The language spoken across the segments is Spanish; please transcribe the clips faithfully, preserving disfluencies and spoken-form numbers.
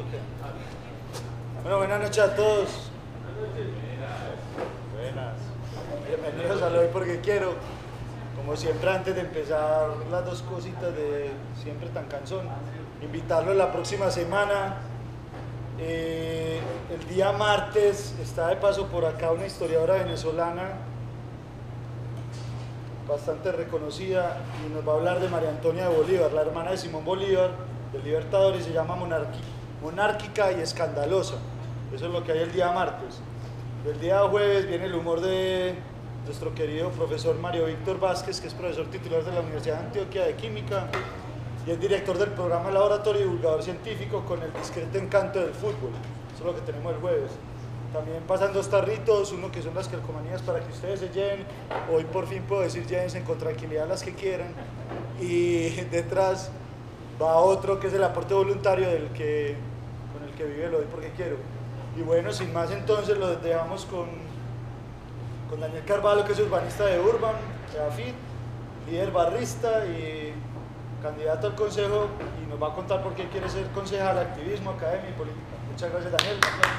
o qué? Bueno, buenas noches a todos. Buenas. Bienvenidos a Lo Doy Porque Quiero. Como siempre, antes de empezar, las dos cositas de siempre tan cansón. Invitarlos la próxima semana. Eh, el día martes está de paso por acá una historiadora venezolana bastante reconocida y nos va a hablar de María Antonia de Bolívar, la hermana de Simón Bolívar, del Libertador, y se llama Monárquica y Escandalosa. Eso es lo que hay el día martes. El día jueves viene el humor de nuestro querido profesor Mario Víctor Vázquez, que es profesor titular de la Universidad de Antioquia de Química y es director del programa Laboratorio y Divulgador Científico con el discreto encanto del fútbol. Eso es lo que tenemos el jueves. También pasan dos tarritos, uno que son las calcomanías para que ustedes se lleven. Hoy por fin puedo decir llévense con tranquilidad las que quieran. Y detrás va otro que es el aporte voluntario del que, con el que vive Lo Doy Porque Quiero. Y bueno, sin más entonces lo dejamos con, con Daniel Carvalho, que es urbanista de Urban, de AFIT, líder barrista y candidato al consejo, y nos va a contar por qué quiere ser concejal, activismo, academia y política. Muchas gracias, Daniel.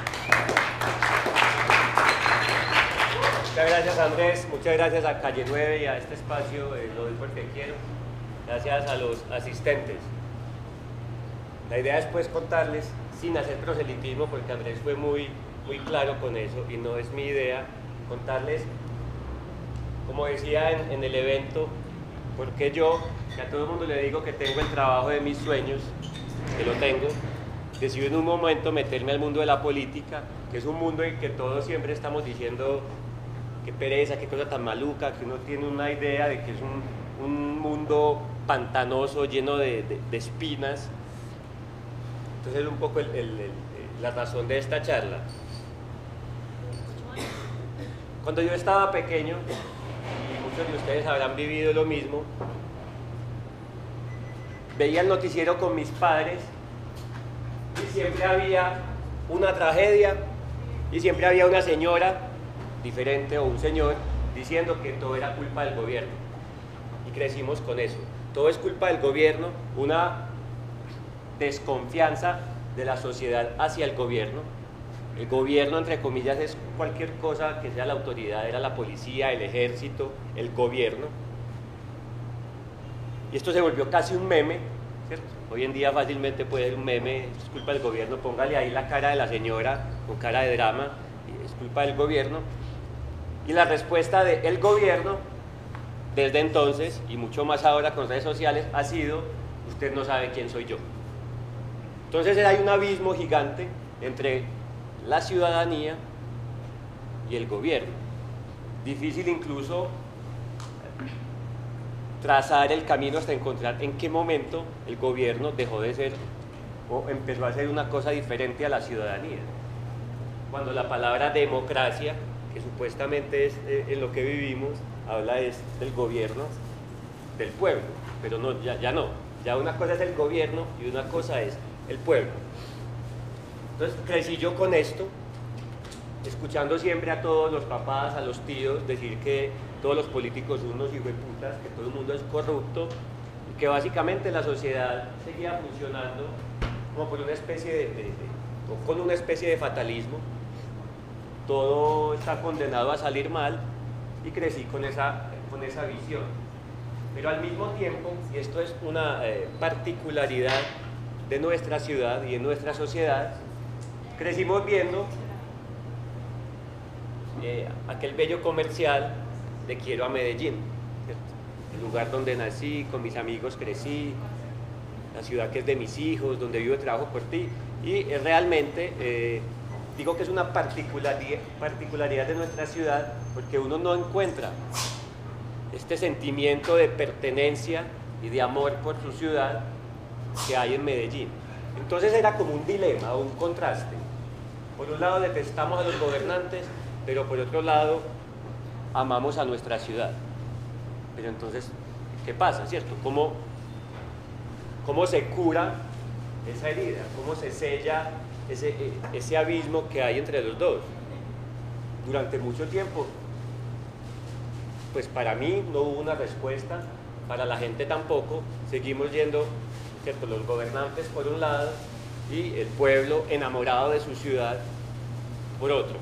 Muchas gracias, Andrés. Muchas gracias a Calle nueve y a este espacio de Lo Doy Porque Quiero. Gracias a los asistentes. La idea es pues contarles, sin hacer proselitismo, porque Andrés fue muy, muy claro con eso y no es mi idea, contarles, como decía en, en el evento, porque yo, que a todo el mundo le digo que tengo el trabajo de mis sueños, que lo tengo, decidí en un momento meterme al mundo de la política, que es un mundo en que todos siempre estamos diciendo qué pereza, qué cosa tan maluca, que uno tiene una idea de que es un, un mundo pantanoso, lleno de, de, de espinas. Entonces es un poco el, el, el, la razón de esta charla. Cuando yo estaba pequeño, y muchos de ustedes habrán vivido lo mismo, veía el noticiero con mis padres y siempre había una tragedia y siempre había una señora diferente o un señor diciendo que todo era culpa del gobierno. Y crecimos con eso. Todo es culpa del gobierno, una desconfianza de la sociedad hacia el gobierno. El gobierno, entre comillas, es cualquier cosa que sea la autoridad, era la policía, el ejército, el gobierno. Y esto se volvió casi un meme, ¿cierto? Hoy en día fácilmente puede ser un meme, es culpa del gobierno, póngale ahí la cara de la señora con cara de drama, y es culpa del gobierno. Y la respuesta del gobierno, desde entonces, y mucho más ahora con redes sociales, ha sido: usted no sabe quién soy yo. Entonces hay un abismo gigante entre la ciudadanía y el gobierno. Difícil incluso trazar el camino hasta encontrar en qué momento el gobierno dejó de ser o empezó a ser una cosa diferente a la ciudadanía. Cuando la palabra democracia, que supuestamente es eh, en lo que vivimos, habla es del gobierno del pueblo, pero no, ya, ya no. Ya una cosa es el gobierno y una cosa es el pueblo. Entonces crecí yo con esto, escuchando siempre a todos los papás, a los tíos, decir que todos los políticos son unos hijueputas, que todo el mundo es corrupto, y que básicamente la sociedad seguía funcionando como por una especie de, de, de o con una especie de fatalismo. Todo está condenado a salir mal, y crecí con esa, con esa visión. Pero al mismo tiempo, y esto es una eh, particularidad de nuestra ciudad y de nuestra sociedad, crecimos viendo eh, aquel bello comercial de Quiero a Medellín, ¿cierto? El lugar donde nací, con mis amigos crecí, la ciudad que es de mis hijos, donde vivo y trabajo por ti, y eh, realmente eh, digo que es una particularidad, particularidad de nuestra ciudad, porque uno no encuentra este sentimiento de pertenencia y de amor por su ciudad que hay en Medellín. Entonces era como un dilema, un contraste. Por un lado detestamos a los gobernantes, pero por otro lado amamos a nuestra ciudad. Pero entonces, ¿qué pasa, cierto? ¿Cómo, cómo se cura esa herida? ¿Cómo se sella ese, ese abismo que hay entre los dos? Durante mucho tiempo, pues para mí no hubo una respuesta, para la gente tampoco. Seguimos yendo, ¿cierto? Los gobernantes por un lado y el pueblo enamorado de su ciudad por otro.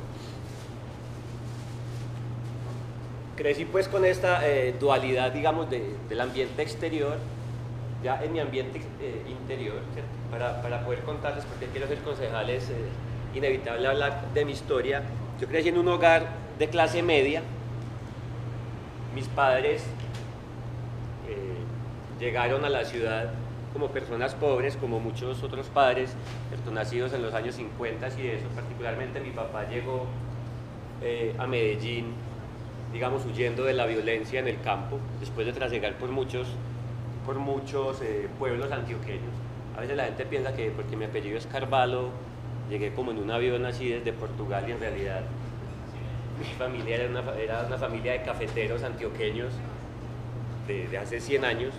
Crecí pues con esta eh, dualidad, digamos, de, del ambiente exterior, ya en mi ambiente eh, interior, para, para poder contarles, porque quiero ser concejal, es eh, inevitable hablar de mi historia. Yo crecí en un hogar de clase media. Mis padres eh, llegaron a la ciudad como personas pobres, como muchos otros padres, nacidos en los años cincuenta y eso. Particularmente mi papá llegó eh, a Medellín, digamos, huyendo de la violencia en el campo, después de trasegar por muchos, por muchos eh, pueblos antioqueños. A veces la gente piensa que porque mi apellido es Carvalho, llegué como en un avión así desde Portugal, y en realidad mi familia era una, era una familia de cafeteros antioqueños de, de hace cien años.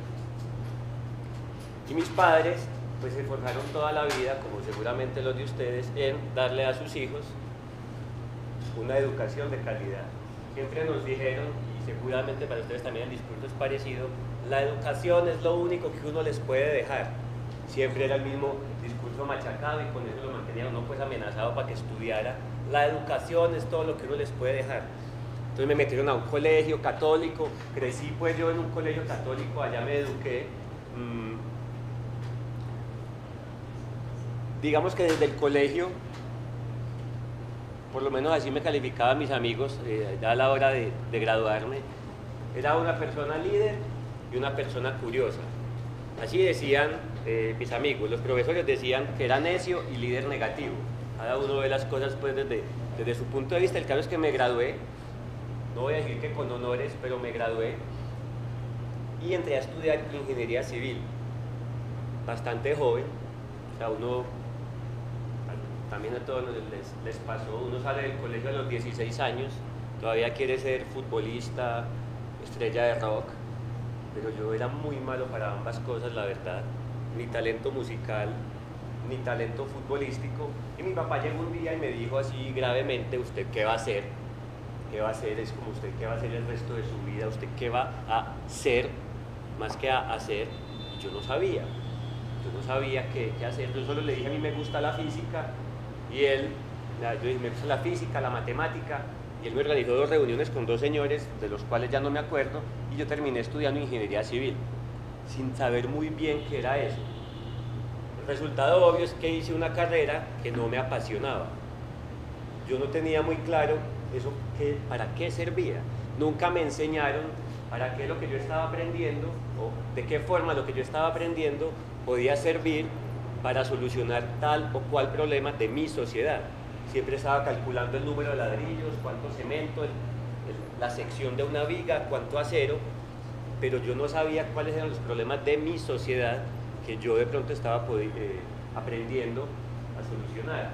Y mis padres pues se forjaron toda la vida, como seguramente los de ustedes, en darle a sus hijos una educación de calidad. Siempre nos dijeron, y seguramente para ustedes también el discurso es parecido, la educación es lo único que uno les puede dejar. Siempre era el mismo discurso machacado, y con eso lo mantenía uno pues amenazado para que estudiara. La educación es todo lo que uno les puede dejar. Entonces me metieron a un colegio católico, crecí pues yo en un colegio católico, allá me eduqué. Mmm, digamos que desde el colegio, por lo menos así me calificaban mis amigos, eh, ya a la hora de, de graduarme, era una persona líder y una persona curiosa. Así decían eh, mis amigos, los profesores decían que era necio y líder negativo. Cada uno ve las cosas pues desde, desde su punto de vista. El caso es que me gradué, no voy a decir que con honores, pero me gradué y entré a estudiar ingeniería civil, bastante joven. O sea, uno, también a todos les, les pasó, uno sale del colegio a los dieciséis años, todavía quiere ser futbolista, estrella de rock, pero yo era muy malo para ambas cosas, la verdad, ni talento musical, ni talento futbolístico. Y mi papá llegó un día y me dijo así gravemente: ¿usted qué va a hacer? ¿Qué va a hacer? Es como usted, ¿qué va a hacer el resto de su vida? ¿Usted qué va a ser más que a hacer? Y yo no sabía, yo no sabía qué, qué hacer. Yo solo le dije: a mí me gusta la física. Y él, yo dije: me gusta la física, la matemática. Y él me organizó dos reuniones con dos señores, de los cuales ya no me acuerdo, y yo terminé estudiando ingeniería civil, sin saber muy bien qué era eso. El resultado obvio es que hice una carrera que no me apasionaba. Yo no tenía muy claro eso, que, para qué servía. Nunca me enseñaron para qué lo que yo estaba aprendiendo, o de qué forma lo que yo estaba aprendiendo podía servir para solucionar tal o cual problema de mi sociedad. Siempre estaba calculando el número de ladrillos, cuánto cemento, el, el, la sección de una viga, cuánto acero, pero yo no sabía cuáles eran los problemas de mi sociedad que yo de pronto estaba eh, aprendiendo a solucionar.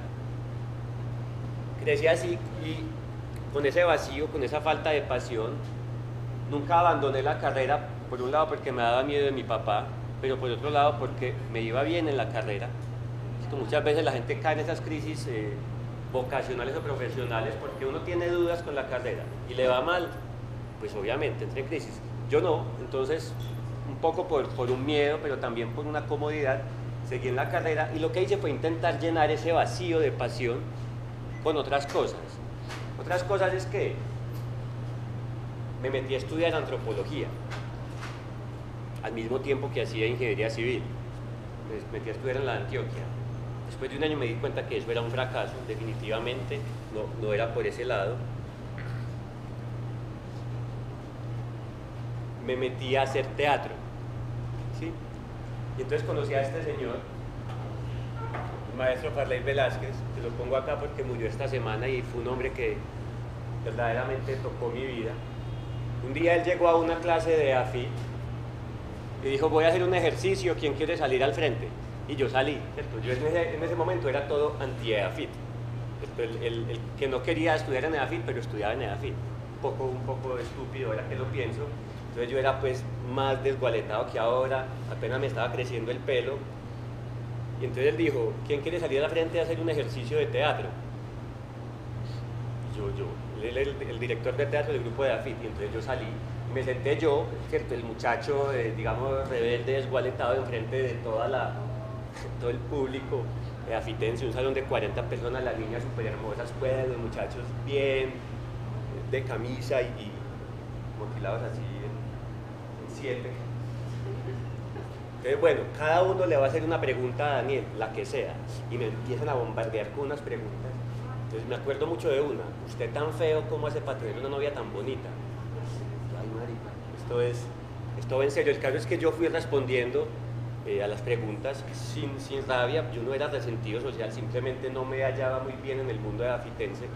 Crecí así, y con ese vacío, con esa falta de pasión. Nunca abandoné la carrera, por un lado porque me daba miedo de mi papá, pero por otro lado porque me iba bien en la carrera. Muchas veces la gente cae en esas crisis eh, vocacionales o profesionales porque uno tiene dudas con la carrera y le va mal, pues obviamente entra en crisis. Yo no, entonces un poco por, por un miedo, pero también por una comodidad, seguí en la carrera, y lo que hice fue intentar llenar ese vacío de pasión con otras cosas. Otras cosas es que me metí a estudiar antropología al mismo tiempo que hacía ingeniería civil. Me metí a estudiar en la Antioquia. Después de un año me di cuenta que eso era un fracaso, definitivamente no, no era por ese lado. Me metí a hacer teatro, ¿sí? Y entonces conocí a este señor, el maestro Farley Velázquez, que lo pongo acá porque murió esta semana y fue un hombre que verdaderamente tocó mi vida. Un día él llegó a una clase de AFIT y dijo: voy a hacer un ejercicio, ¿quién quiere salir al frente? Y yo salí, ¿cierto? Yo en ese, en ese momento era todo anti-EAFIT. El, el, el que no quería estudiar en EAFIT, pero estudiaba en EAFIT. Un poco, un poco estúpido ahora que lo pienso. Entonces yo era pues más desgualetado que ahora, apenas me estaba creciendo el pelo. Y entonces él dijo: ¿quién quiere salir al frente a hacer un ejercicio de teatro? Y yo, yo, él el, el director de teatro del grupo de EAFIT. Y entonces yo salí. Me senté yo, ¿cierto? El muchacho, eh, digamos, rebelde, desgualetado, enfrente de toda la, todo el público eh, afitense, un salón de cuarenta personas, las niñas súper hermosas, pues, los muchachos bien, de camisa y, y motilados así en, en siete. Entonces, bueno, cada uno le va a hacer una pregunta a Daniel, la que sea, y me empiezan a bombardear con unas preguntas. Entonces me acuerdo mucho de una: usted tan feo, ¿cómo hace para tener una novia tan bonita? Ay, marica, esto es, esto en serio. El caso es que yo fui respondiendo eh, a las preguntas sin, sin rabia. Yo no era resentido social, simplemente no me hallaba muy bien en el mundo de afitense.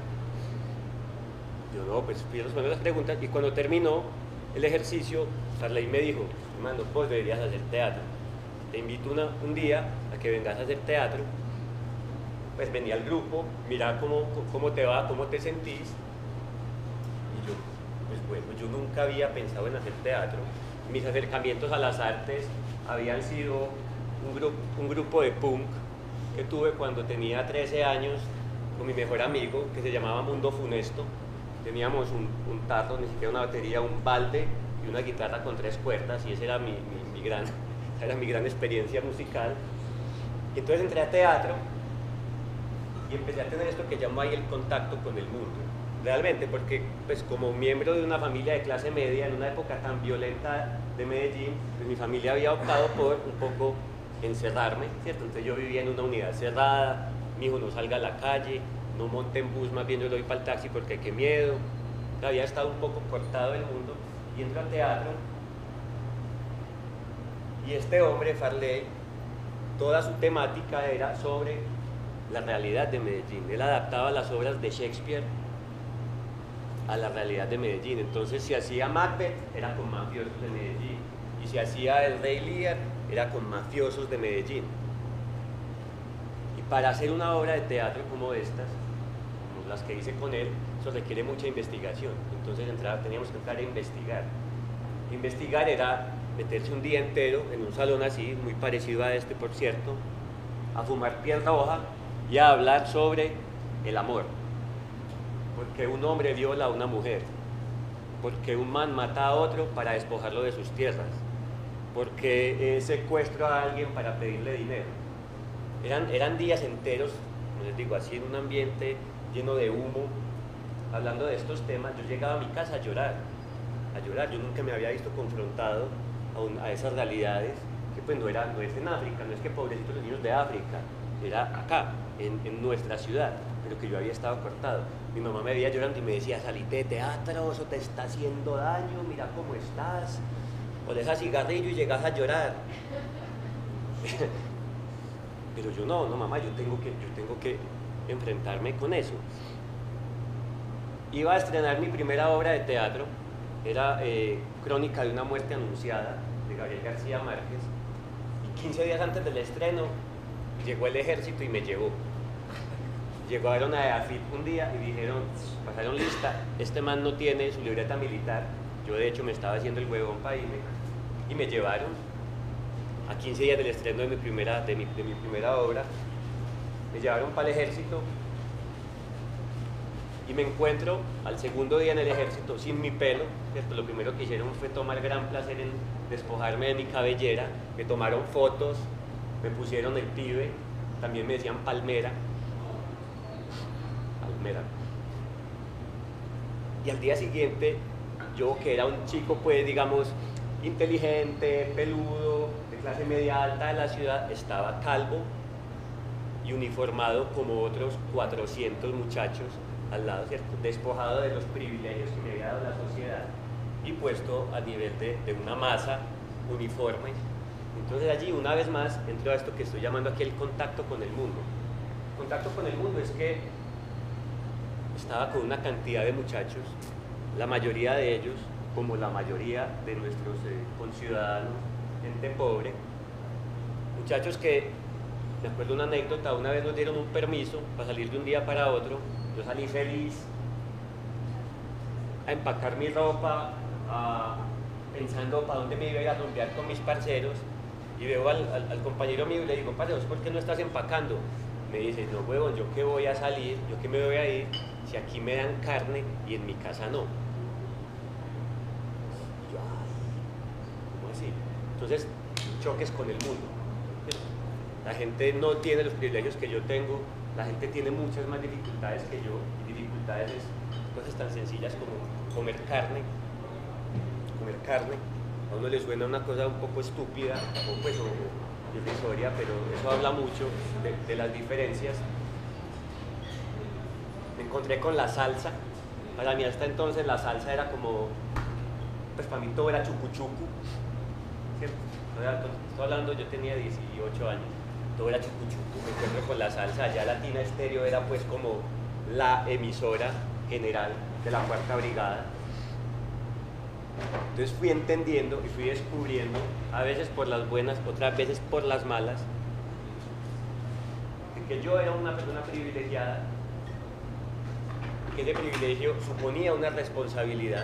Yo no, pues fui respondiendo las preguntas, y cuando terminó el ejercicio, Farley me dijo: hermano, vos deberías hacer teatro. Te invito una, un día a que vengas a hacer teatro. Pues venía al grupo, mira cómo, cómo te va, cómo te sentís. Y yo, pues bueno, yo nunca había pensado en hacer teatro. Mis acercamientos a las artes habían sido un, grup, un grupo de punk que tuve cuando tenía trece años con mi mejor amigo, que se llamaba Mundo Funesto. Teníamos un, un tarro, ni siquiera una batería, un balde y una guitarra con tres cuerdas, y esa era mi, mi, mi, gran, era mi gran experiencia musical. Y entonces entré a teatro y empecé a tener esto que llamo ahí el contacto con el mundo, realmente, porque pues como miembro de una familia de clase media en una época tan violenta de Medellín, pues mi familia había optado por un poco encerrarme, ¿cierto? Entonces yo vivía en una unidad cerrada, mi hijo no salga a la calle, no monte en bus, más bien yo le doy para el taxi porque qué miedo. Había estado un poco cortado del mundo y entro al teatro, y este hombre, Farley, toda su temática era sobre la realidad de Medellín. Él adaptaba las obras de Shakespeare a la realidad de Medellín. Entonces, si hacía Macbeth, era con mafiosos de Medellín, y si hacía El Rey Lear, era con mafiosos de Medellín. Y para hacer una obra de teatro como estas, como las que hice con él, eso requiere mucha investigación. Entonces entraba, teníamos que entrar a investigar. Investigar era meterse un día entero en un salón así, muy parecido a este, por cierto, a fumar piel roja y a hablar sobre el amor. Porque un hombre viola a una mujer, porque un man mata a otro para despojarlo de sus tierras, porque eh, secuestro a alguien para pedirle dinero. Eran, eran días enteros, como les digo, así en un ambiente lleno de humo, hablando de estos temas. Yo llegaba a mi casa a llorar, a llorar. Yo nunca me había visto confrontado a, un, a esas realidades, que pues no, era, no es en África, no es que pobrecitos los niños de África, era acá, en, en nuestra ciudad, pero que yo había estado cortado. Mi mamá me veía llorando y me decía: salite de teatro, eso te está haciendo daño, mira cómo estás, o dejas cigarrillo y llegas a llorar. Pero yo no, no mamá, yo tengo que, yo tengo que enfrentarme con eso. Iba a estrenar mi primera obra de teatro, era eh, Crónica de una muerte anunciada, de Gabriel García Márquez, y quince días antes del estreno llegó el ejército y me llevó. Llegaron a EAFIT un día y dijeron, pasaron lista, este man no tiene su libreta militar. Yo de hecho me estaba haciendo el huevón para irme, y me llevaron a quince días del estreno de mi primera, de mi, de mi primera obra. Me llevaron para el ejército y me encuentro al segundo día en el ejército sin mi pelo, ¿cierto? Lo primero que hicieron fue tomar gran placer en despojarme de mi cabellera. Me tomaron fotos, me pusieron el pibe, también me decían Palmera. Palmera. Y al día siguiente, yo que era un chico, pues digamos, inteligente, peludo, de clase media alta de la ciudad, estaba calvo y uniformado como otros cuatrocientos muchachos al lado, ¿cierto? Despojado de los privilegios que me había dado la sociedad y puesto a nivel de, de una masa uniforme. Entonces allí, una vez más, entro a esto que estoy llamando aquí el contacto con el mundo. El contacto con el mundo es que estaba con una cantidad de muchachos, la mayoría de ellos, como la mayoría de nuestros eh, conciudadanos, gente pobre, muchachos que, me acuerdo una anécdota, una vez nos dieron un permiso para salir de un día para otro. Yo salí feliz a empacar mi ropa, a, pensando para dónde me iba a ir a rumbear con mis parceros, y veo al, al, al compañero mío y le digo, parce, ¿por qué no estás empacando? Me dice, no huevón, yo qué voy a salir, yo qué me voy a ir si aquí me dan carne y en mi casa no. Y yo, ay, ¿cómo así? Entonces, choques con el mundo. La gente no tiene los privilegios que yo tengo, la gente tiene muchas más dificultades que yo, y dificultades es cosas tan sencillas como comer carne, comer carne. A uno le suena una cosa un poco estúpida o pues o, irrisoria, pero eso habla mucho de, de las diferencias. Me encontré con la salsa. Para mí hasta entonces la salsa era como, pues para mí todo era chucuchucu, ¿cierto? Estoy hablando, yo tenía dieciocho años, todo era chucuchucu. Me encuentro con la salsa, allá Latina Estéreo era pues como la emisora general de la Cuarta Brigada. Entonces fui entendiendo y fui descubriendo, a veces por las buenas, otras veces por las malas, de que yo era una persona privilegiada, que ese privilegio suponía una responsabilidad,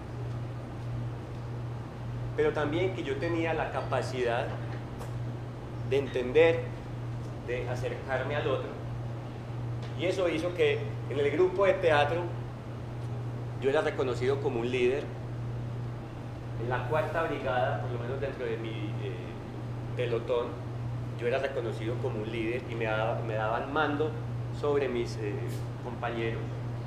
pero también que yo tenía la capacidad de entender, de acercarme al otro, y eso hizo que en el grupo de teatro yo era reconocido como un líder. En la Cuarta Brigada, por lo menos dentro de mi eh, pelotón, yo era reconocido como un líder y me, daba, me daban mando sobre mis eh, compañeros.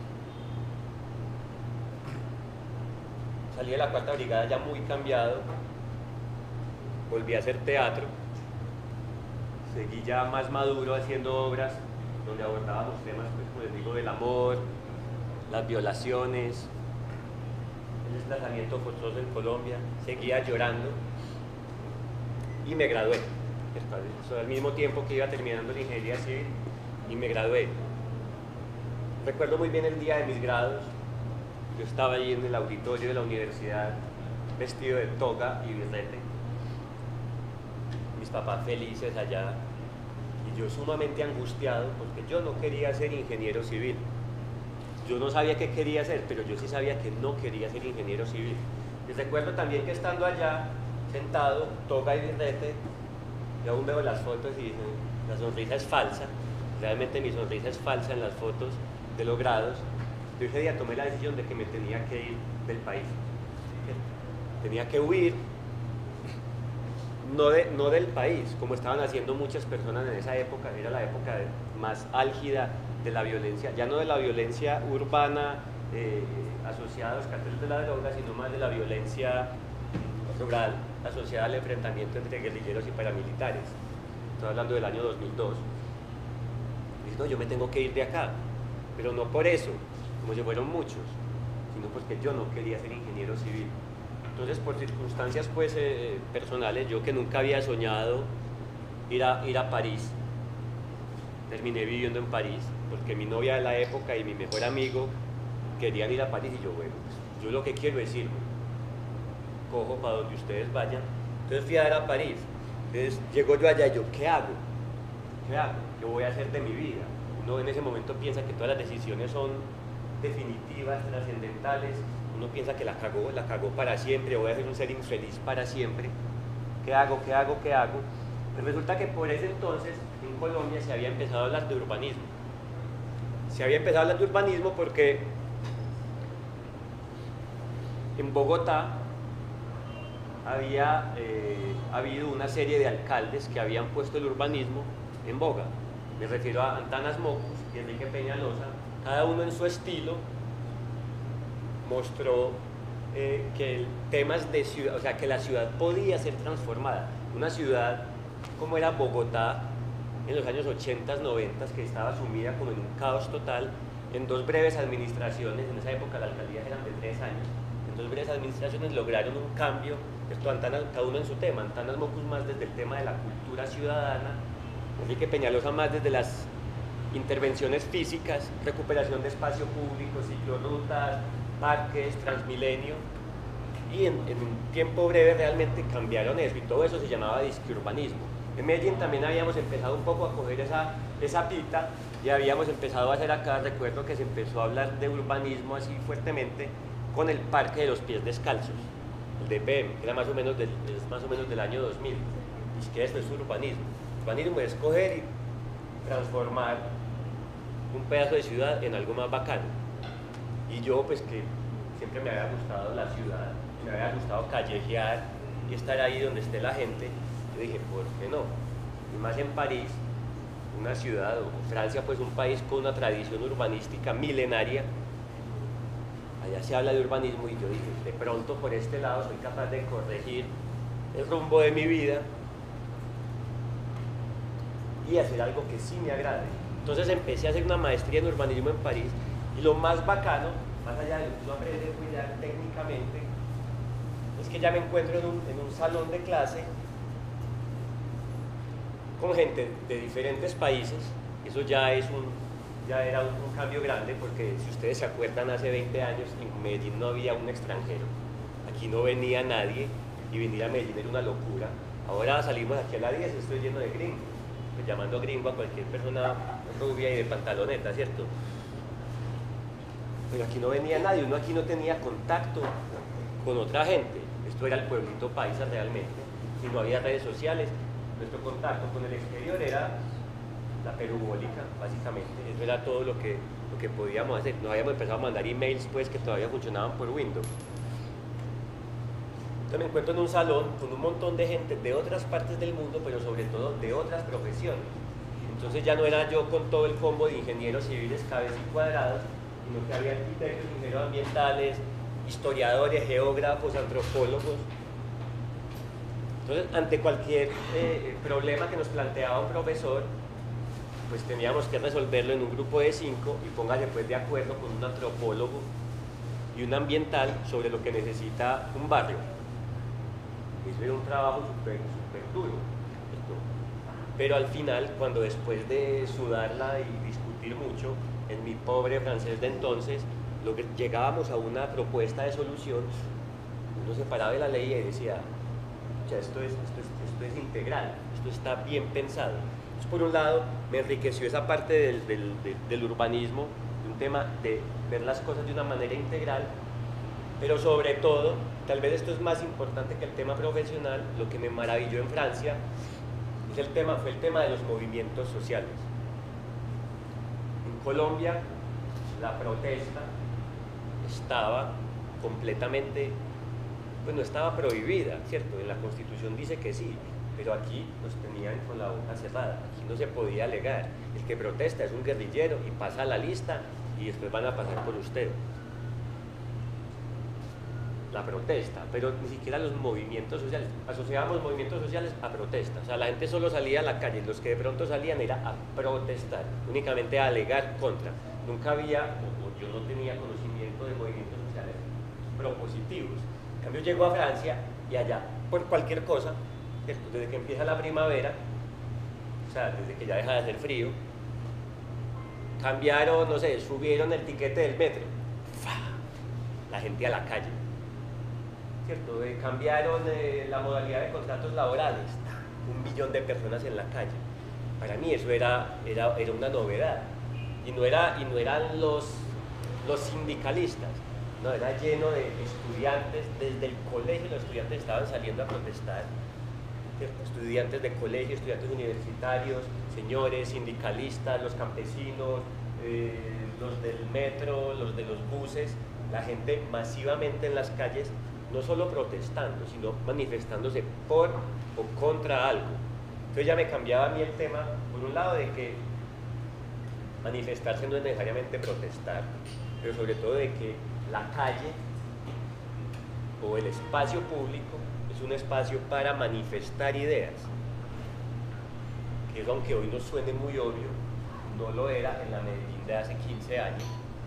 Salí de la Cuarta Brigada ya muy cambiado, volví a hacer teatro, seguí ya más maduro haciendo obras donde abordábamos temas, pues, como les digo, del amor, las violaciones, el desplazamiento forzoso en Colombia. Seguía llorando y me gradué. Eso al mismo tiempo que iba terminando la ingeniería civil y me gradué. Recuerdo muy bien el día de mis grados. Yo estaba ahí en el auditorio de la universidad vestido de toga y birrete, mis papás felices allá y yo sumamente angustiado porque yo no quería ser ingeniero civil. Yo no sabía qué quería hacer, pero yo sí sabía que no quería ser ingeniero civil. Y recuerdo también que estando allá, sentado, toga y birrete, yo aún veo las fotos y dije, la sonrisa es falsa, realmente mi sonrisa es falsa en las fotos de los grados. Yo ese día tomé la decisión de que me tenía que ir del país. Tenía que huir, no, de, no del país, como estaban haciendo muchas personas en esa época. Era la época de, más álgida de la violencia, ya no de la violencia urbana eh, asociada a los carteles de la droga, sino más de la violencia rural asociada al enfrentamiento entre guerrilleros y paramilitares. Estoy hablando del año dos mil dos. Y dije, no, yo me tengo que ir de acá, pero no por eso, como se fueron muchos, sino porque yo no quería ser ingeniero civil. Entonces, por circunstancias pues, eh, personales, yo que nunca había soñado ir a, ir a París, terminé viviendo en París, porque mi novia de la época y mi mejor amigo querían ir a París, y yo, bueno, pues, yo lo que quiero es irme, cojo para donde ustedes vayan. Entonces fui a dar a París. Entonces llego yo allá y yo, ¿qué hago? ¿Qué hago? ¿Qué voy a hacer de mi vida? Uno en ese momento piensa que todas las decisiones son definitivas, trascendentales. Uno piensa que la cagó, la cagó para siempre, voy a ser un ser infeliz para siempre. ¿Qué hago? ¿Qué hago? ¿Qué hago? Pues resulta que por ese entonces en Colombia se había empezado a hablar de urbanismo. Se había empezado a hablar de urbanismo porque en Bogotá había eh, habido una serie de alcaldes que habían puesto el urbanismo en boga. Me refiero a Antanas Mocus y Enrique Peñalosa, cada uno en su estilo mostró eh, que temas de ciudad, o sea, que la ciudad podía ser transformada. Una ciudad como era Bogotá en los años ochenta, noventa, que estaba sumida como en un caos total, en dos breves administraciones, en esa época la alcaldía eran de tres años, en dos breves administraciones lograron un cambio, esto Antanas, cada uno en su tema, Antanas Mocus más desde el tema de la cultura ciudadana, Enrique Peñalosa más desde las intervenciones físicas, recuperación de espacio público, ciclorrutas, parques, Transmilenio, y en, en un tiempo breve realmente cambiaron eso, y todo eso se llamaba disque urbanismo. En Medellín también habíamos empezado un poco a coger esa, esa pita y habíamos empezado a hacer acá, recuerdo que se empezó a hablar de urbanismo así fuertemente con el Parque de los Pies Descalzos, el D P M, que era más o menos del, es más o menos del año dos mil. Y que esto es urbanismo. Urbanismo es coger y transformar un pedazo de ciudad en algo más bacano. Y yo, pues que siempre me había gustado la ciudad, me había gustado callejear y estar ahí donde esté la gente, yo dije, ¿por qué no? y más en París, una ciudad, o Francia, pues un país con una tradición urbanística milenaria. Allá se habla de urbanismo y yo dije, de pronto por este lado soy capaz de corregir el rumbo de mi vida y hacer algo que sí me agrade. Entonces empecé a hacer una maestría en urbanismo en París y lo más bacano, más allá de lo que uno aprende a cuidar técnicamente, es que ya me encuentro en un, en un salón de clase con gente de diferentes países. Eso ya, es un, ya era un, un cambio grande, porque si ustedes se acuerdan, hace veinte años en Medellín no había un extranjero, aquí no venía nadie y venir a Medellín era una locura. Ahora salimos aquí a la diez y estoy lleno de gringos, pues llamando gringo a cualquier persona rubia y de pantaloneta, ¿cierto? Pero aquí no venía nadie, uno aquí no tenía contacto con otra gente. Esto era el pueblito paisa realmente, y no había redes sociales. Nuestro contacto con el exterior era la perubólica, básicamente. Eso era todo lo que, lo que podíamos hacer. Nos habíamos empezado a mandar emails, pues, que todavía funcionaban por Windows. Entonces me encuentro en un salón con un montón de gente de otras partes del mundo, pero sobre todo de otras profesiones. Entonces ya no era yo con todo el combo de ingenieros civiles cabeza y cuadrados, sino que había arquitectos, ingenieros ambientales, historiadores, geógrafos, antropólogos. Entonces, ante cualquier eh, problema que nos planteaba un profesor, pues teníamos que resolverlo en un grupo de cinco y póngase pues de acuerdo con un antropólogo y un ambiental sobre lo que necesita un barrio. Eso era un trabajo súper súper duro, ¿cierto? Pero al final, cuando después de sudarla y discutir mucho, en mi pobre francés de entonces, lo que llegábamos a una propuesta de solución, uno se paraba de la ley y decía, o sea, esto es, esto, es, esto es integral, esto está bien pensado. Entonces, por un lado, me enriqueció esa parte del, del, del, del urbanismo, de un tema de ver las cosas de una manera integral, pero sobre todo, tal vez esto es más importante que el tema profesional, lo que me maravilló en Francia es el tema, fue el tema de los movimientos sociales. En Colombia, la protesta estaba completamente, pues no estaba prohibida, ¿cierto? En la Constitución dice que sí, pero aquí nos tenían con la boca cerrada, aquí no se podía alegar. El que protesta es un guerrillero y pasa a la lista y después van a pasar por usted. La protesta, pero ni siquiera los movimientos sociales. Asociábamos movimientos sociales a protestas. O sea, la gente solo salía a la calle, los que de pronto salían era a protestar, únicamente a alegar contra. Nunca había, o, o yo no tenía conocimiento de movimientos sociales propositivos. En cambio, llego a Francia y allá, por cualquier cosa, desde que empieza la primavera, o sea, desde que ya deja de hacer frío, cambiaron, no sé, subieron el tiquete del metro. ¡Fa! La gente a la calle. ¿Cierto? Eh, cambiaron eh, la modalidad de contratos laborales, un millón de personas en la calle. Para mí eso era, era, era una novedad, y no, era, y no eran los, los sindicalistas, no, era lleno de estudiantes. Desde el colegio los estudiantes estaban saliendo a protestar, ¿cierto? Estudiantes de colegio, estudiantes universitarios, señores, sindicalistas, los campesinos, eh, los del metro, los de los buses, la gente masivamente en las calles, no solo protestando, sino manifestándose por o contra algo. Entonces ya me cambiaba a mí el tema, por un lado, de que manifestarse no es necesariamente protestar, pero sobre todo de que la calle o el espacio público es un espacio para manifestar ideas, que eso, aunque hoy nos suene muy obvio, no lo era en la Medellín de hace quince años.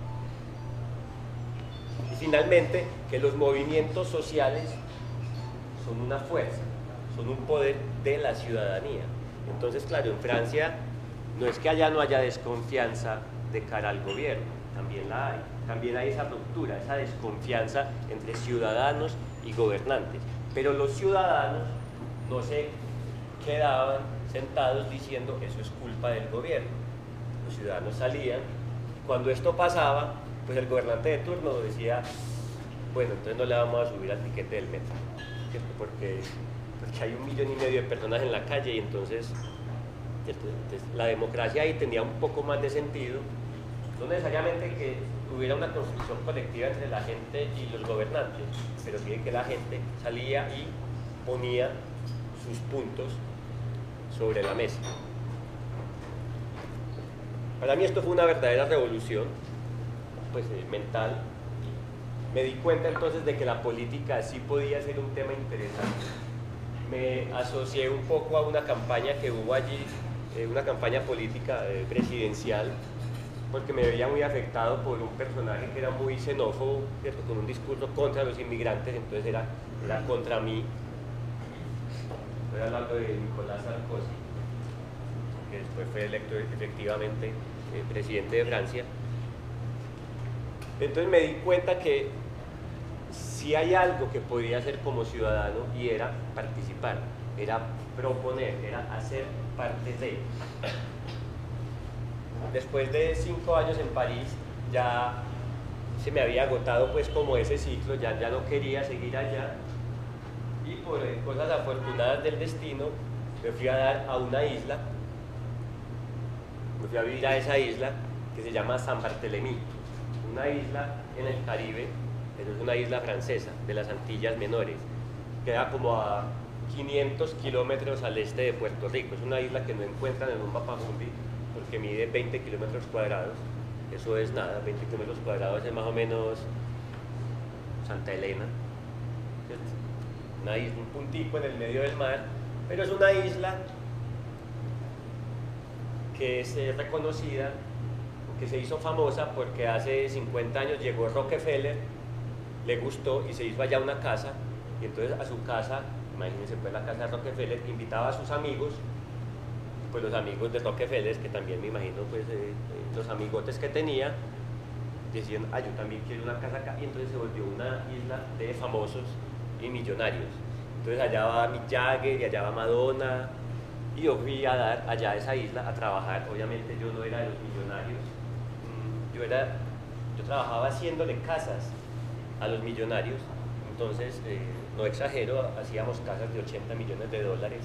Y finalmente, que los movimientos sociales son una fuerza, son un poder de la ciudadanía. Entonces, claro, en Francia no es que allá no haya desconfianza de cara al gobierno, también la hay. También hay esa ruptura, esa desconfianza entre ciudadanos y gobernantes. Pero los ciudadanos no se quedaban sentados diciendo eso es culpa del gobierno. Los ciudadanos salían, y cuando esto pasaba, pues el gobernante de turno decía, bueno, entonces no le vamos a subir al tiquete del metro, ¿cierto? Porque, porque hay un millón y medio de personas en la calle y entonces, entonces la democracia ahí tenía un poco más de sentido, no necesariamente que hubiera una construcción colectiva entre la gente y los gobernantes, pero sí que la gente salía y ponía sus puntos sobre la mesa. Para mí esto fue una verdadera revolución, pues, eh, mental. Me di cuenta entonces de que la política sí podía ser un tema interesante. Me asocié un poco a una campaña que hubo allí, eh, una campaña política eh, presidencial, porque me veía muy afectado por un personaje que era muy xenófobo, ¿cierto? Con un discurso contra los inmigrantes, entonces era, era contra mí. Estoy hablando de Nicolás Sarkozy, que después fue electo efectivamente eh, presidente de Francia. Entonces me di cuenta que si hay algo que podía hacer como ciudadano, y era participar, era proponer, era hacer parte de. Después de cinco años en París, ya se me había agotado pues como ese ciclo, ya, ya no quería seguir allá, y por cosas afortunadas del destino me fui a dar a una isla, me fui a vivir a esa isla que se llama San Barthélemy, una isla en el Caribe, pero es una isla francesa, de las Antillas Menores, queda como a quinientos kilómetros al este de Puerto Rico, es una isla que no encuentran en un mapa mundi, porque mide veinte kilómetros cuadrados, eso es nada, veinte kilómetros cuadrados es más o menos Santa Elena, ¿cierto? Una isla, un puntico en el medio del mar, pero es una isla que es eh, reconocida, que se hizo famosa porque hace cincuenta años llegó Rockefeller, le gustó y se hizo allá una casa, y entonces a su casa, imagínense pues la casa de Rockefeller, invitaba a sus amigos, pues los amigos de Rockefeller, que también me imagino pues eh, eh, los amigotes que tenía, decían, ah, yo también quiero una casa acá, y entonces se volvió una isla de famosos y millonarios. Entonces allá va Mick Jagger y allá va Madonna, y yo fui a dar allá a esa isla a trabajar. Obviamente yo no era de los millonarios, yo, era, yo trabajaba haciéndole casas a los millonarios, entonces eh, no exagero, hacíamos casas de ochenta millones de dólares,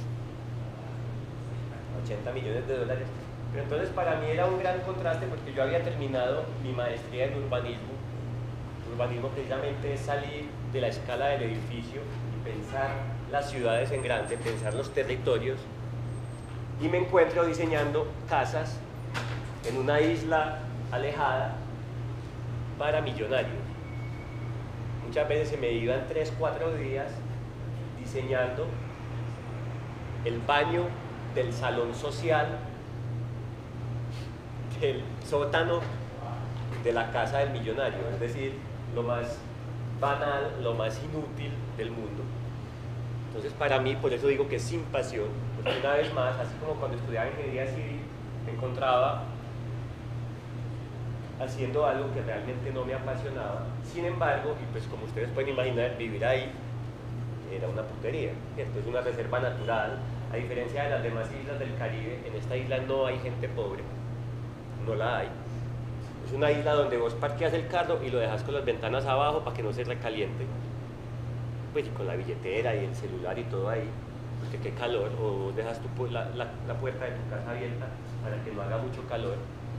ochenta millones de dólares, pero entonces para mí era un gran contraste porque yo había terminado mi maestría en urbanismo. Urbanismo precisamente es salir de la escala del edificio y pensar las ciudades en grande, pensar los territorios, y me encuentro diseñando casas en una isla alejada para millonarios. Muchas veces se me iban tres, cuatro días diseñando el baño del salón social, del sótano de la casa del millonario, es decir, lo más banal, lo más inútil del mundo. Entonces para mí, por eso digo que es sin pasión, porque una vez más, así como cuando estudiaba ingeniería civil, me encontraba haciendo algo que realmente no me apasionaba. Sin embargo, y pues como ustedes pueden imaginar, vivir ahí era una putería, ¿cierto? Es una reserva natural, a diferencia de las demás islas del Caribe, en esta isla no hay gente pobre, no la hay. Es una isla donde vos parqueas el carro y lo dejas con las ventanas abajo para que no se recaliente, pues y con la billetera y el celular y todo ahí, porque qué calor, o dejas tu, la, la, la puerta de tu casa abierta para que no haga mucho calor.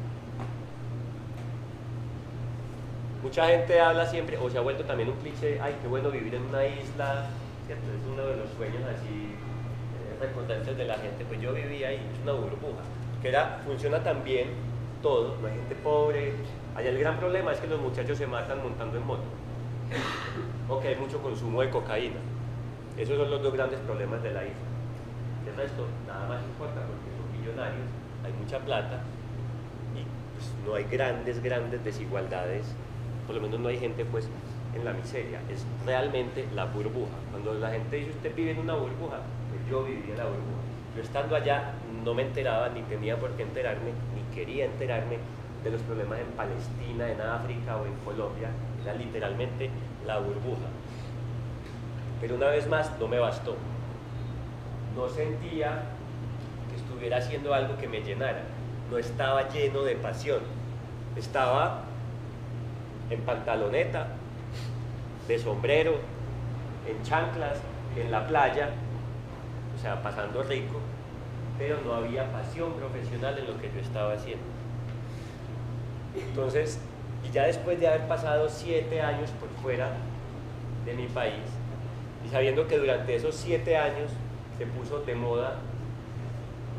Mucha gente habla siempre, o se ha vuelto también un cliché, ay, qué bueno vivir en una isla, ¿cierto? Es uno de los sueños así eh, recurrentes de la gente. Pues yo vivía ahí, es una burbuja, que era, funciona tan bien todo, no hay gente pobre. Allá el gran problema es que los muchachos se matan montando en moto, o que hay mucho consumo de cocaína. Esos son los dos grandes problemas de la isla. El resto, nada más importa porque son millonarios, hay mucha plata y pues, no hay grandes, grandes desigualdades. Por lo menos no hay gente pues en la miseria, es realmente la burbuja. Cuando la gente dice usted vive en una burbuja, pues yo vivía en la burbuja. Yo estando allá no me enteraba, ni tenía por qué enterarme, ni quería enterarme de los problemas en Palestina, en África o en Colombia. Era literalmente la burbuja. Pero una vez más no me bastó. No sentía que estuviera haciendo algo que me llenara. No estaba lleno de pasión. Estaba en pantaloneta, de sombrero, en chanclas, en la playa, o sea, pasando rico, pero no había pasión profesional en lo que yo estaba haciendo. Entonces, y ya después de haber pasado siete años por fuera de mi país, y sabiendo que durante esos siete años se puso de moda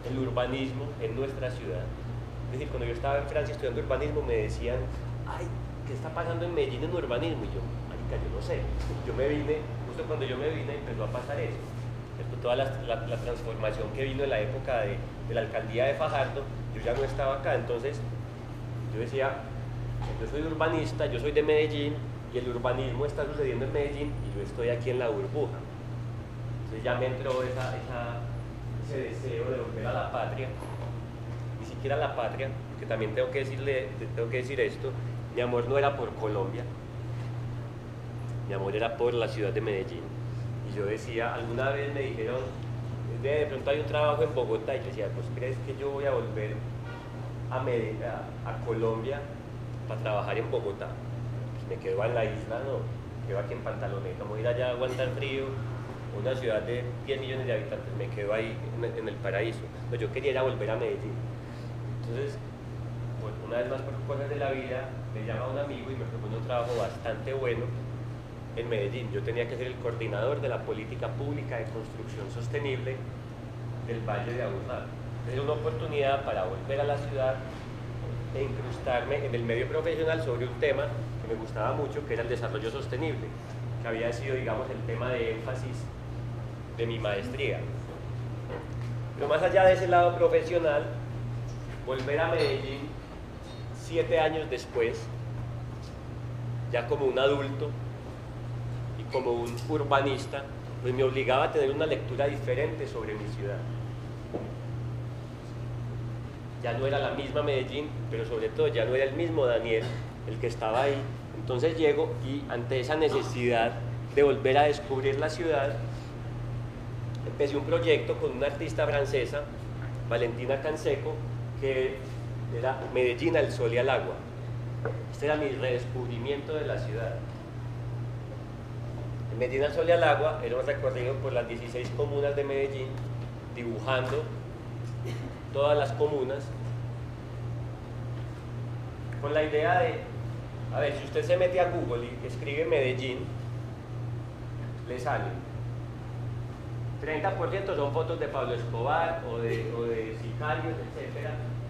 el urbanismo en nuestra ciudad. Es decir, cuando yo estaba en Francia estudiando urbanismo me decían, ay, ¿qué está pasando en Medellín en urbanismo? Y yo, marica, yo no sé. Yo me vine, justo cuando yo me vine empezó a pasar eso. ¿Cierto? Toda la, la, la transformación que vino en la época de, de la alcaldía de Fajardo, yo ya no estaba acá, entonces yo decía, yo soy urbanista, yo soy de Medellín, y el urbanismo está sucediendo en Medellín, y yo estoy aquí en la burbuja. Entonces ya me entró esa, esa, ese deseo de volver a la patria, ni siquiera a la patria, porque también tengo que, decirle, tengo que decir esto, mi amor no era por Colombia, mi amor era por la ciudad de Medellín. Y yo decía, alguna vez me dijeron, de, de pronto hay un trabajo en Bogotá, y yo decía, pues ¿crees que yo voy a volver a, Medellín, a, a Colombia para trabajar en Bogotá? Pues me quedo en la isla, no, me quedo aquí en Pantaloneta, me voy a ir allá a aguantar frío, una ciudad de diez millones de habitantes, me quedo ahí en, en el paraíso. Pues yo quería ir a volver a Medellín. Entonces, pues una vez más por cosas de la vida, me llama un amigo y me propone un trabajo bastante bueno en Medellín. Yo tenía que ser el coordinador de la política pública de construcción sostenible del Valle de Aburrá. Era una oportunidad para volver a la ciudad e incrustarme en el medio profesional sobre un tema que me gustaba mucho, que era el desarrollo sostenible, que había sido, digamos, el tema de énfasis de mi maestría. Pero más allá de ese lado profesional, volver a Medellín siete años después, ya como un adulto y como un urbanista, pues me obligaba a tener una lectura diferente sobre mi ciudad. Ya no era la misma Medellín, pero sobre todo ya no era el mismo Daniel el que estaba ahí. Entonces llego y ante esa necesidad de volver a descubrir la ciudad, empecé un proyecto con una artista francesa, Valentina Canseco, que era Medellín al sol y al agua. Este era mi redescubrimiento de la ciudad. En Medellín al sol y al agua era un recorrido por las dieciséis comunas de Medellín, dibujando todas las comunas, con la idea de, a ver, si usted se mete a Google y escribe Medellín, le sale treinta por ciento son fotos de Pablo Escobar o de, o de sicarios, etcétera.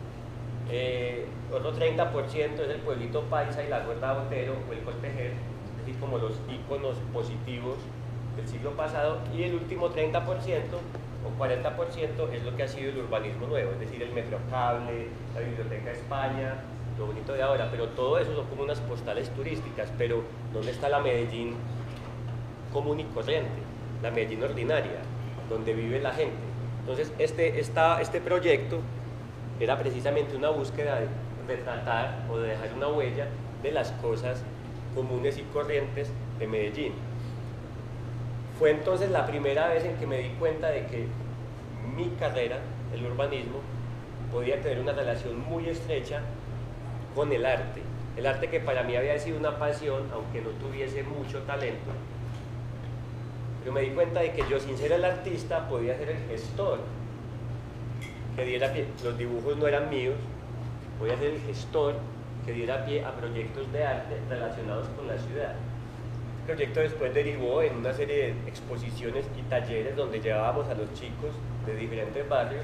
Eh, otro treinta por ciento es el pueblito paisa y la Gorda Botero o el Coltejer, es decir, como los íconos positivos del siglo pasado, y el último treinta por ciento o cuarenta por ciento es lo que ha sido el urbanismo nuevo, es decir, el Metrocable, la Biblioteca de España, lo bonito de ahora, pero todo eso son como unas postales turísticas. Pero ¿dónde está la Medellín común y corriente? La Medellín ordinaria, donde vive la gente. Entonces este, esta, este proyecto era precisamente una búsqueda de retratar o de dejar una huella de las cosas comunes y corrientes de Medellín. Fue entonces la primera vez en que me di cuenta de que mi carrera, el urbanismo, podía tener una relación muy estrecha con el arte. El arte que para mí había sido una pasión, aunque no tuviese mucho talento. Pero me di cuenta de que yo, sin ser el artista, podía ser el gestor que diera pie. Los dibujos no eran míos, podía ser el gestor que diera pie a proyectos de arte relacionados con la ciudad. El proyecto después derivó en una serie de exposiciones y talleres donde llevábamos a los chicos de diferentes barrios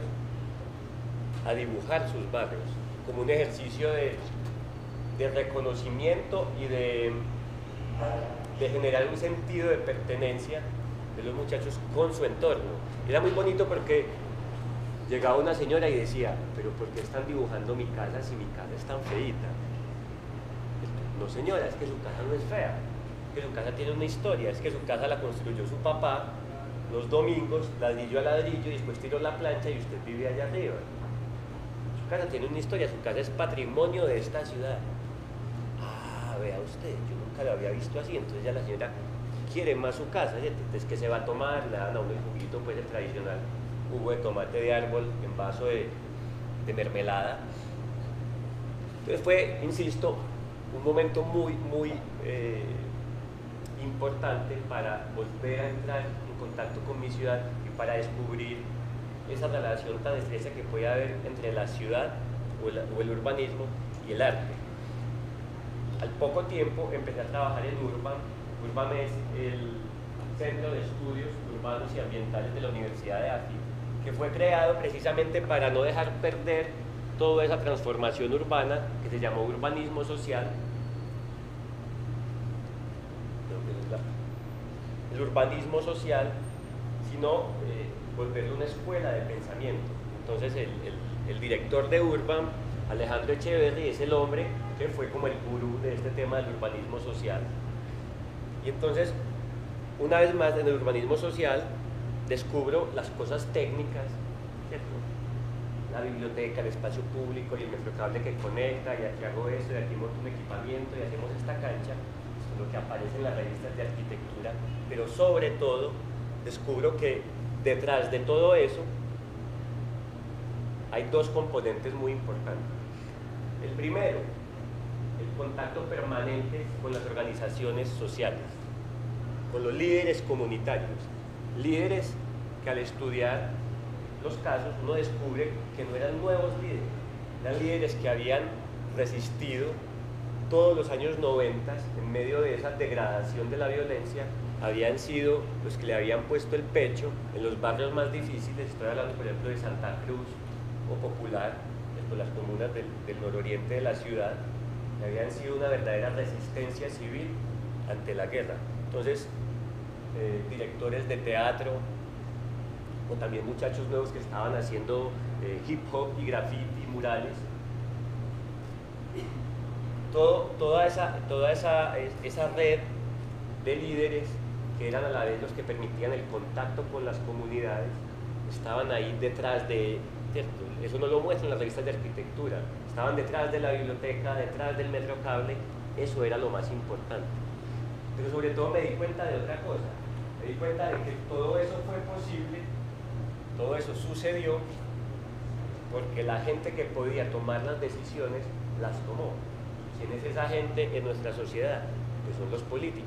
a dibujar sus barrios, como un ejercicio de, de reconocimiento y de, de generar un sentido de pertenencia de los muchachos con su entorno. Era muy bonito porque llegaba una señora y decía, pero ¿por qué están dibujando mi casa si mi casa es tan feíta? No, señora, es que su casa no es fea, es que su casa tiene una historia, es que su casa la construyó su papá los domingos, ladrillo a ladrillo, y después tiró la plancha y usted vive allá arriba. Su casa tiene una historia, su casa es patrimonio de esta ciudad. Ah, vea usted, yo nunca lo había visto así. Entonces ya la señora quiere más su casa, ¿cierto? Entonces, ¿qué se va a tomar? Le dan a uno el juguito, pues el tradicional jugo de tomate de árbol en vaso de, de mermelada. Entonces fue, insisto, un momento muy, muy eh, importante para volver a entrar en contacto con mi ciudad y para descubrir esa relación tan estrecha que puede haber entre la ciudad o el, o el urbanismo y el arte. Al poco tiempo empecé a trabajar en Urban. Urban es el Centro de Estudios Urbanos y Ambientales de la Universidad de A F I. que fue creado precisamente para no dejar perder toda esa transformación urbana que se llamó urbanismo social. El urbanismo social, sino eh, volverlo una escuela de pensamiento. Entonces el, el, el director de Urban, Alejandro Echeverry, es el hombre que fue como el gurú de este tema del urbanismo social. Y entonces, una vez más, en el urbanismo social descubro las cosas técnicas, ¿cierto? La biblioteca, el espacio público y el metrocable que conecta, y aquí hago esto, y aquí monto un equipamiento y hacemos esta cancha. Esto es lo que aparece en las revistas de arquitectura, pero sobre todo descubro que detrás de todo eso hay dos componentes muy importantes. El primero, el contacto permanente con las organizaciones sociales, con los líderes comunitarios, líderes que al estudiar los casos uno descubre que no eran nuevos líderes, eran líderes que habían resistido todos los años noventa en medio de esa degradación de la violencia, habían sido los que le habían puesto el pecho en los barrios más difíciles. Estoy hablando por ejemplo de Santa Cruz o Popular, esto, las comunas del, del nororiente de la ciudad, que habían sido una verdadera resistencia civil ante la guerra. Entonces, eh, directores de teatro, o también muchachos nuevos que estaban haciendo eh, hip hop y graffiti, murales, Todo, toda, esa, toda esa, esa red de líderes que eran a la vez los que permitían el contacto con las comunidades, estaban ahí detrás de, ¿cierto? Eso no lo muestran las revistas de arquitectura, estaban detrás de la biblioteca, detrás del metrocable, eso era lo más importante. Pero sobre todo me di cuenta de otra cosa, me di cuenta de que todo eso fue posible, todo eso sucedió porque la gente que podía tomar las decisiones las tomó. ¿Quién es esa gente en nuestra sociedad? Pues son los políticos.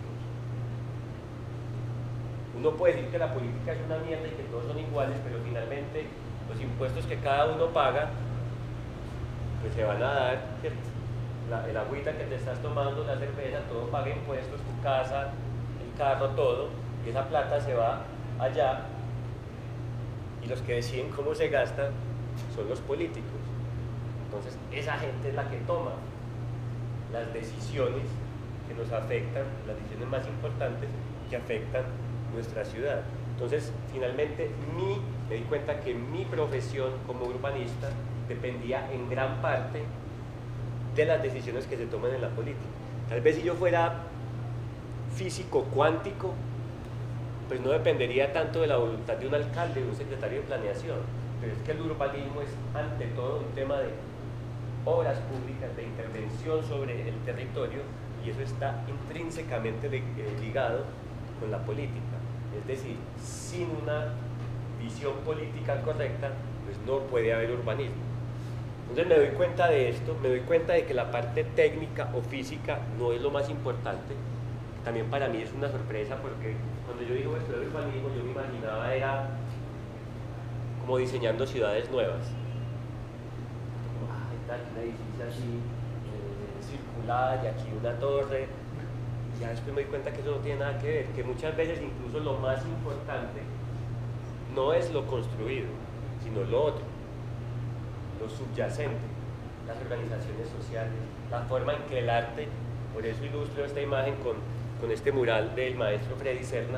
Uno puede decir que la política es una mierda y que todos son iguales, pero finalmente los impuestos que cada uno paga, pues se van a dar, ¿cierto? La, el agüita que te estás tomando, la cerveza, todo paga impuestos, tu casa, el carro, todo, y esa plata se va allá, y los que deciden cómo se gastan son los políticos. Entonces, esa gente es la que toma las decisiones que nos afectan, las decisiones más importantes que afectan nuestra ciudad. Entonces, finalmente, mi, me di cuenta que mi profesión como urbanista dependía en gran parte de las decisiones que se toman en la política. Tal vez si yo fuera físico cuántico, pues no dependería tanto de la voluntad de un alcalde, de un secretario de planeación, pero es que el urbanismo es ante todo un tema de obras públicas, de intervención sobre el territorio, y eso está intrínsecamente ligado con la política. Es decir, sin una visión política correcta, pues no puede haber urbanismo. Entonces me doy cuenta de esto, me doy cuenta de que la parte técnica o física no es lo más importante. También para mí es una sorpresa porque cuando yo digo estudiar urbanismo, yo me imaginaba era como diseñando ciudades nuevas. Como, ah, tal, un edificio así, eh, circular, y aquí una torre. Y ya después me doy cuenta que eso no tiene nada que ver, que muchas veces incluso lo más importante no es lo construido, sino lo otro, lo subyacente, las organizaciones sociales, la forma en que el arte, por eso ilustro esta imagen con, con este mural del maestro Freddy Serna.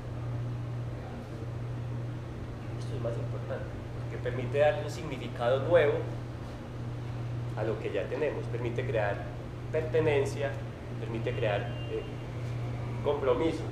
Esto es más importante, porque permite darle un significado nuevo a lo que ya tenemos, permite crear pertenencia, permite crear eh, compromiso.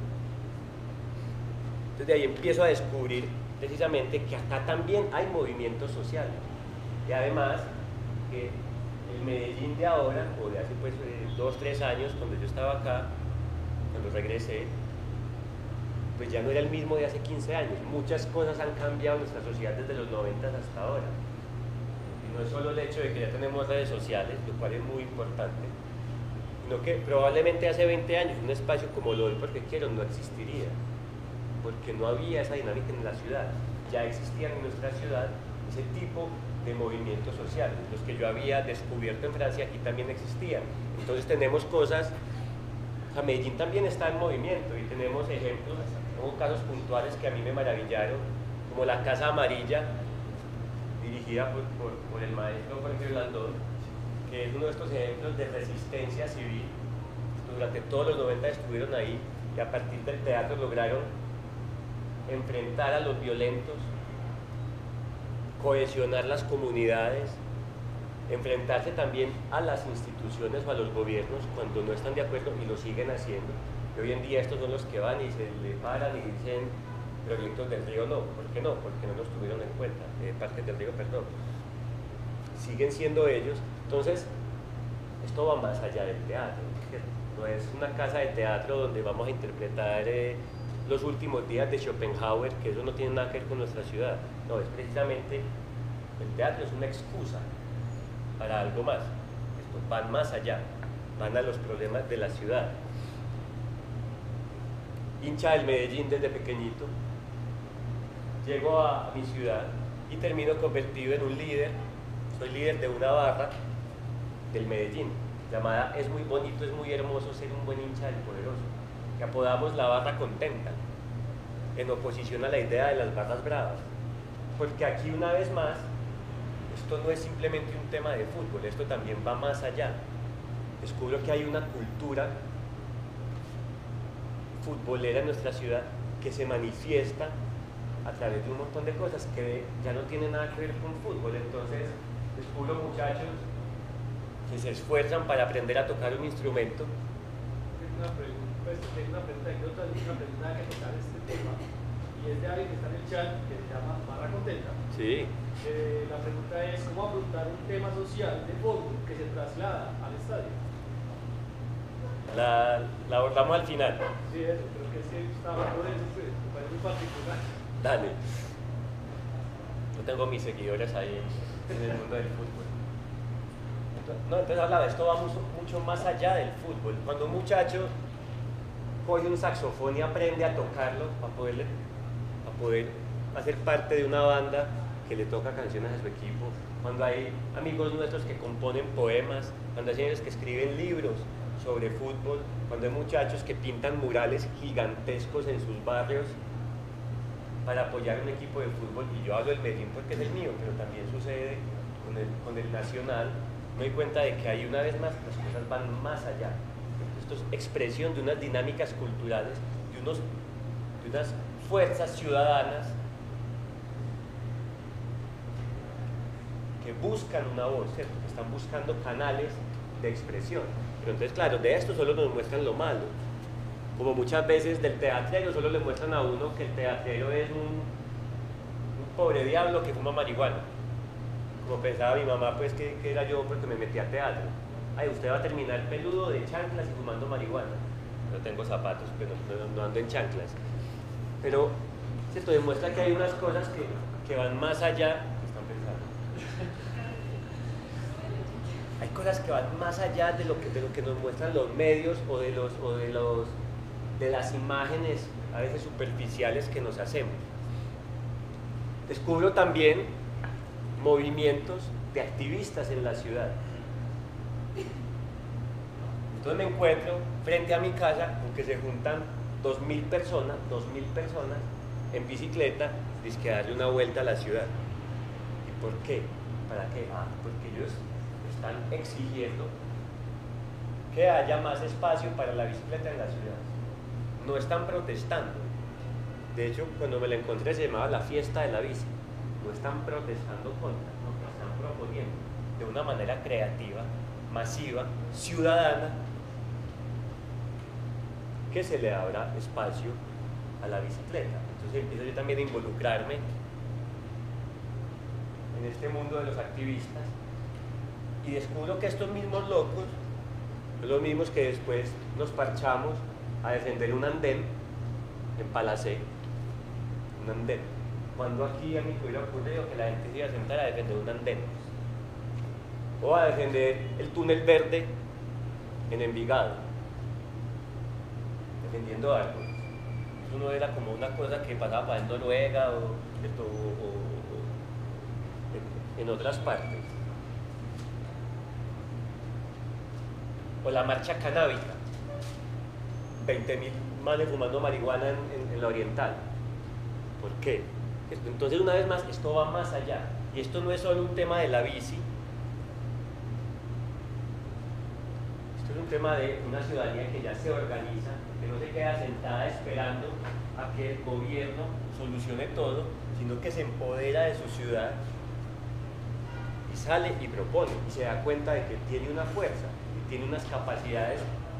Entonces de ahí empiezo a descubrir precisamente que acá también hay movimientos sociales. Y además, que el Medellín de ahora, o de hace pues eh, dos, tres años, cuando yo estaba acá, cuando regresé, pues ya no era el mismo de hace quince años. Muchas cosas han cambiado en nuestra sociedad desde los noventa hasta ahora. Y no es solo el hecho de que ya tenemos redes sociales, lo cual es muy importante, sino que probablemente hace veinte años un espacio como lo del Porque Quiero no existiría, porque no había esa dinámica en la ciudad. Ya existían en nuestra ciudad ese tipo de movimientos sociales, los que yo había descubierto en Francia, aquí también existían. Entonces tenemos cosas, o sea, Medellín también está en movimiento y tenemos ejemplos, hubo casos puntuales que a mí me maravillaron, como la Casa Amarilla, dirigida por, por, por el maestro Jorge Blandón, que es uno de estos ejemplos de resistencia civil. Durante todos los noventa estuvieron ahí y a partir del teatro lograron enfrentar a los violentos, cohesionar las comunidades, enfrentarse también a las instituciones o a los gobiernos cuando no están de acuerdo y lo siguen haciendo. Y hoy en día estos son los que van y se le paran y dicen Proyectos del Río no. ¿Por qué no? Porque no los tuvieron en cuenta. Eh, Parques del Río, perdón. Siguen siendo ellos. Entonces, esto va más allá del teatro. No es una casa de teatro donde vamos a interpretar eh, los últimos días de Schopenhauer, que eso no tiene nada que ver con nuestra ciudad. No, es precisamente, el teatro es una excusa para algo más. Esto van más allá, van a los problemas de la ciudad. Hincha del Medellín desde pequeñito, llego a, a mi ciudad y termino convertido en un líder. Soy líder de una barra del Medellín, llamada Es muy bonito, es muy hermoso ser un buen hincha del poderoso, que apodamos la barra contenta, en oposición a la idea de las barras bravas. Porque aquí una vez más, esto no es simplemente un tema de fútbol, esto también va más allá. Descubro que hay una cultura futbolera en nuestra ciudad que se manifiesta a través de un montón de cosas que ya no tienen nada que ver con fútbol. Entonces descubro muchachos que se esfuerzan para aprender a tocar un instrumento. Tengo una pregunta, pues, tengo una pregunta, hay otra una pregunta que tocar este tema, y es de alguien que está en el chat que se llama Barra Contenta. Sí. Eh, la pregunta es cómo afrontar un tema social de fútbol que se traslada al estadio. La, la abordamos al final. Sí, eso, creo que sí está hablando de eso, pues, me parece muy particular. Dale. Yo tengo mis seguidores ahí en, en el mundo del fútbol. Entonces, no, entonces hablaba, esto va mucho, mucho más allá del fútbol. Cuando un muchacho coge un saxofón y aprende a tocarlo para poder, para poder hacer parte de una banda que le toca canciones a su equipo, cuando hay amigos nuestros que componen poemas, cuando hay señores que escriben libros sobre fútbol, cuando hay muchachos que pintan murales gigantescos en sus barrios para apoyar un equipo de fútbol, y yo hablo del Medellín porque es el mío, pero también sucede con el, con el Nacional, me doy cuenta de que ahí una vez más las cosas van más allá. Esto es expresión de unas dinámicas culturales, de, unos, de unas fuerzas ciudadanas que buscan una voz, ¿cierto? Que están buscando canales de expresión. Pero entonces, claro, de esto solo nos muestran lo malo. Como muchas veces del teatrero solo le muestran a uno que el teatrero es un, un pobre diablo que fuma marihuana. Como pensaba mi mamá, pues que, que era yo porque me metí a teatro. Ay, usted va a terminar peludo de chanclas y fumando marihuana. No tengo zapatos, pero no, no ando en chanclas. Pero esto demuestra que hay unas cosas que, que van más allá. ¿Qué están pensando? Hay cosas que van más allá de lo que, de lo que nos muestran los medios o de, los, o de, los, de las imágenes a veces superficiales que nos hacemos. Descubro también movimientos de activistas en la ciudad. Entonces me encuentro frente a mi casa con que se juntan dos mil personas, dos mil personas en bicicleta, dizque a darle una vuelta a la ciudad. ¿Y por qué? ¿Para qué? Ah, porque ellos están exigiendo que haya más espacio para la bicicleta en la ciudad. No están protestando. De hecho, cuando me la encontré se llamaba la fiesta de la bici. No están protestando contra, no, están proponiendo de una manera creativa, masiva, ciudadana, que se le abra espacio a la bicicleta. Entonces empiezo yo también a involucrarme en este mundo de los activistas y descubro que estos mismos locos son los mismos que después nos parchamos a defender un andén en Palacé, un andén. Cuando aquí a mí me hubiera ocurrido que la gente se iba a sentar a defender un andén o a defender el túnel verde en Envigado, defendiendo árboles. Eso no era como una cosa que pasaba para en Noruega o, o, o, o en otras partes. O la marcha canábica, veinte mil manes fumando marihuana en, en, en la oriental. ¿Por qué? Entonces, una vez más, esto va más allá. Y esto no es solo un tema de la bici, esto es un tema de una ciudadanía que ya se organiza, que no se queda sentada esperando a que el gobierno solucione todo, sino que se empodera de su ciudad y sale y propone, y se da cuenta de que tiene una fuerza, y tiene unas capacidades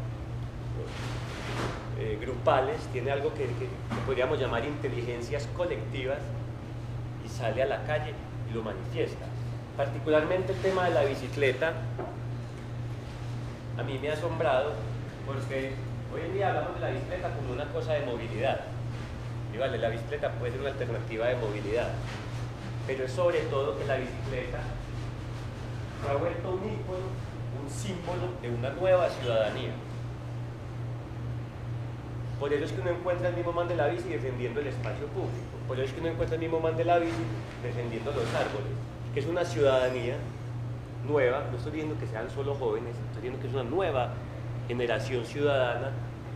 eh, grupales, tiene algo que, que, que podríamos llamar inteligencias colectivas, y sale a la calle y lo manifiesta. Particularmente el tema de la bicicleta a mí me ha asombrado, porque hoy en día hablamos de la bicicleta como una cosa de movilidad, y vale, la bicicleta puede ser una alternativa de movilidad, pero es sobre todo que la bicicleta se ha vuelto un ícono, un símbolo de una nueva ciudadanía. Por eso es que uno encuentra el mismo man de la bici defendiendo el espacio público, por eso es que uno encuentra el mismo man de la bici defendiendo los árboles, que es una ciudadanía nueva. No estoy diciendo que sean solo jóvenes, estoy diciendo que es una nueva generación ciudadana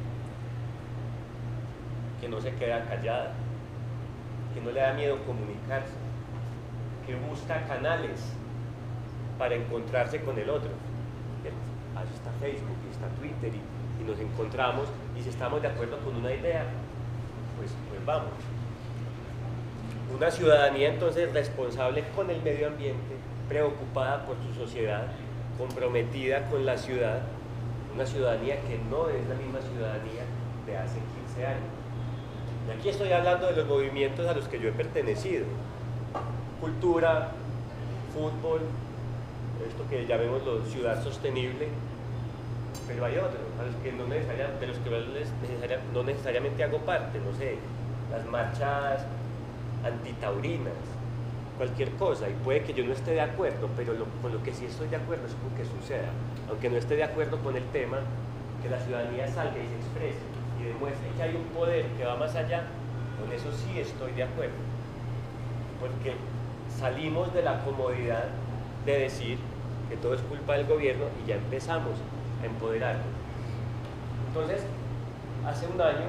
que no se queda callada, que no le da miedo comunicarse, que busca canales para encontrarse con el otro. Ahí está Facebook y está Twitter y, y nos encontramos, y si estamos de acuerdo con una idea, pues, pues vamos. Una ciudadanía entonces responsable con el medio ambiente, preocupada por su sociedad, comprometida con la ciudad, una ciudadanía que no es la misma ciudadanía de hace quince años. Y aquí estoy hablando de los movimientos a los que yo he pertenecido: cultura, fútbol, esto que llamémoslo ciudad sostenible, pero hay otros a los que no necesariamente, de los que no necesariamente hago parte, no sé, las marchas antitaurinas, cualquier cosa, y puede que yo no esté de acuerdo, pero lo, con lo que sí estoy de acuerdo es con que suceda, aunque no esté de acuerdo con el tema, que la ciudadanía salga y se exprese y demuestre que hay un poder que va más allá. Con eso sí estoy de acuerdo, porque salimos de la comodidad de decir que todo es culpa del gobierno y ya empezamos a empoderarnos. Entonces, hace un año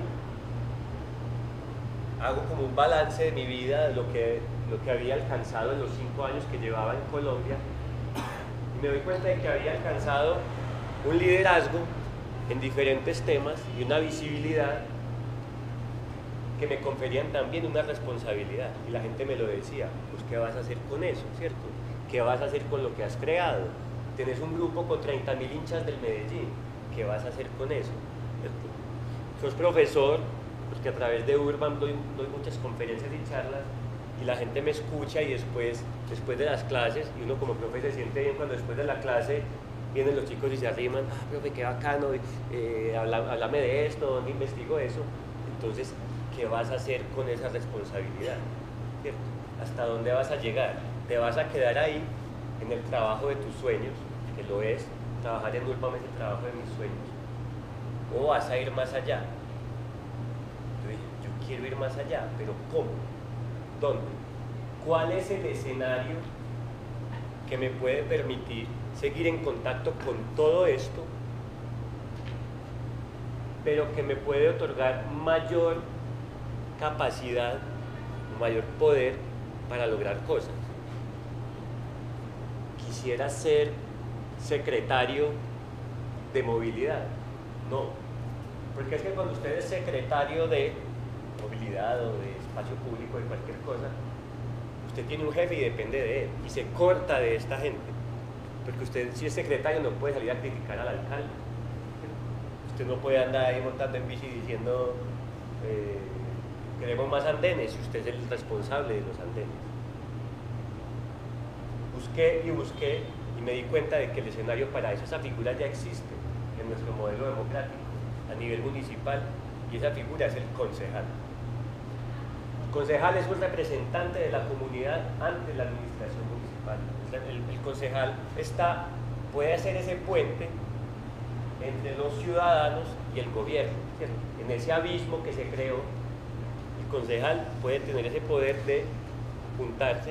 hago como un balance de mi vida, de lo que, lo que había alcanzado en los cinco años que llevaba en Colombia, y me doy cuenta de que había alcanzado un liderazgo en diferentes temas y una visibilidad que me conferían también una responsabilidad, y la gente me lo decía: pues ¿qué vas a hacer con eso, cierto? ¿Qué vas a hacer con lo que has creado? Tenés un grupo con treinta mil hinchas del Medellín, ¿qué vas a hacer con eso? ¿Cierto? Sos profesor, porque a través de Urban doy, doy muchas conferencias y charlas, y la gente me escucha, y después, después de las clases, y uno como profe se siente bien cuando después de la clase vienen los chicos y se arriman: ah, profe, qué bacano, eh, háblame de esto, ¿dónde investigo eso? Entonces, ¿qué vas a hacer con esa responsabilidad? ¿Cierto? ¿Hasta dónde vas a llegar? ¿Te vas a quedar ahí en el trabajo de tus sueños, que lo es? Trabajar en Urban es el trabajo de mis sueños. ¿O vas a ir más allá? Yo dije, yo quiero ir más allá, pero ¿cómo? ¿Dónde? ¿Cuál es el escenario que me puede permitir seguir en contacto con todo esto, pero que me puede otorgar mayor capacidad, mayor poder para lograr cosas? Quisiera ser secretario de movilidad. No, porque es que cuando usted es secretario de movilidad o de espacio público, de cualquier cosa, usted tiene un jefe y depende de él, y se corta de esta gente, porque usted, si es secretario, no puede salir a criticar al alcalde, usted no puede andar ahí montando en bici diciendo eh, queremos más andenes, si usted es el responsable de los andenes. Busqué y busqué y me di cuenta de que el escenario para eso, esa figura ya existe en nuestro modelo democrático a nivel municipal, y esa figura es el concejal. El concejal es un representante de la comunidad ante la administración municipal. El, el concejal está, puede hacer ese puente entre los ciudadanos y el gobierno, ¿cierto? En ese abismo que se creó, el concejal puede tener ese poder de juntarse,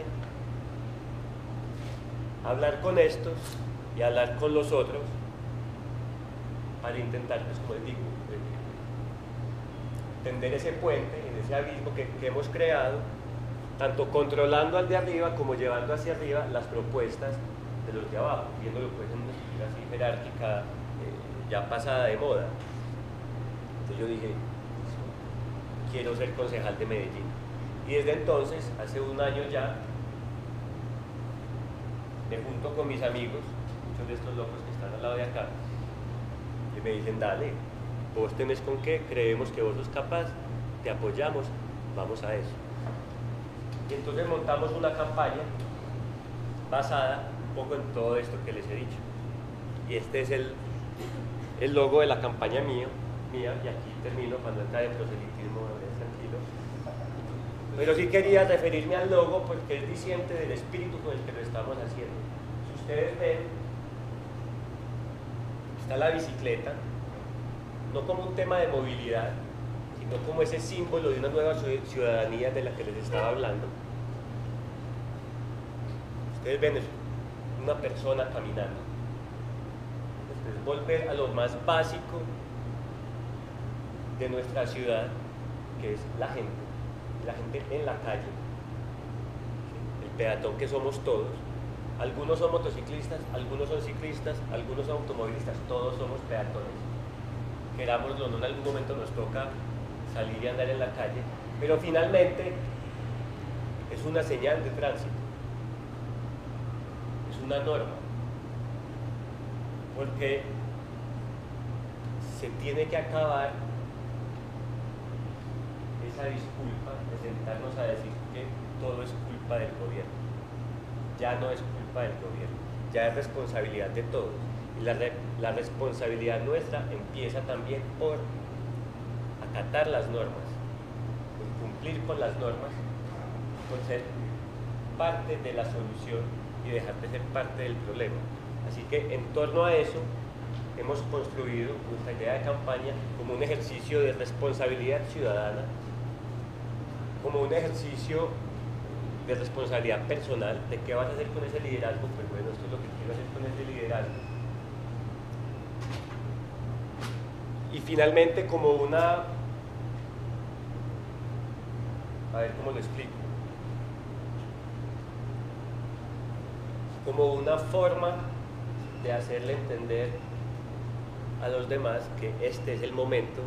hablar con estos y hablar con los otros para intentar, pues, como les digo, tender ese puente en ese abismo que, que hemos creado, tanto controlando al de arriba como llevando hacia arriba las propuestas de los de abajo, viéndolo pues en una estructura así jerárquica, eh, ya pasada de moda. Entonces yo dije, quiero ser concejal de Medellín. Y desde entonces, hace un año ya, me junto con mis amigos, muchos de estos locos que están al lado de acá, y me dicen, dale, vos tenés con qué, creemos que vos sos capaz, te apoyamos, vamos a eso. Y entonces montamos una campaña basada un poco en todo esto que les he dicho. Y este es el, el logo de la campaña mío, mía, y aquí termino cuando entra de proselitismo, es tranquilo. Pero sí quería referirme al logo porque es diciente del espíritu con el que lo estamos haciendo. Si ustedes ven, está la bicicleta, no como un tema de movilidad, sino como ese símbolo de una nueva ciudadanía de la que les estaba hablando. Ustedes ven eso, una persona caminando. Entonces, volver a lo más básico de nuestra ciudad, que es la gente, la gente en la calle, el peatón que somos todos. Algunos son motociclistas, algunos son ciclistas, algunos son automovilistas, todos somos peatones. Querámoslo o no, en algún momento nos toca salir y andar en la calle, pero finalmente es una señal de tránsito, es una norma, porque se tiene que acabar esa disculpa de sentarnos a decir que todo es culpa del gobierno. Ya no es culpa del gobierno, ya es responsabilidad de todos. Y la, re, la responsabilidad nuestra empieza también por acatar las normas, por cumplir con las normas, por ser parte de la solución y dejar de ser parte del problema. Así que en torno a eso hemos construido nuestra idea de campaña como un ejercicio de responsabilidad ciudadana, como un ejercicio de responsabilidad personal, de qué vas a hacer con ese liderazgo. Pues bueno, esto es lo que quiero hacer con ese liderazgo. Y finalmente como una, a ver cómo lo explico, como una forma de hacerle entender a los demás que este es el momento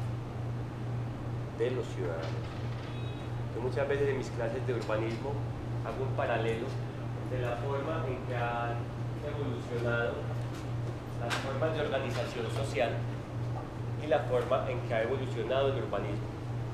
de los ciudadanos. Yo muchas veces en mis clases de urbanismo hago un paralelo de la forma en que han evolucionado las formas de organización social y la forma en que ha evolucionado el urbanismo.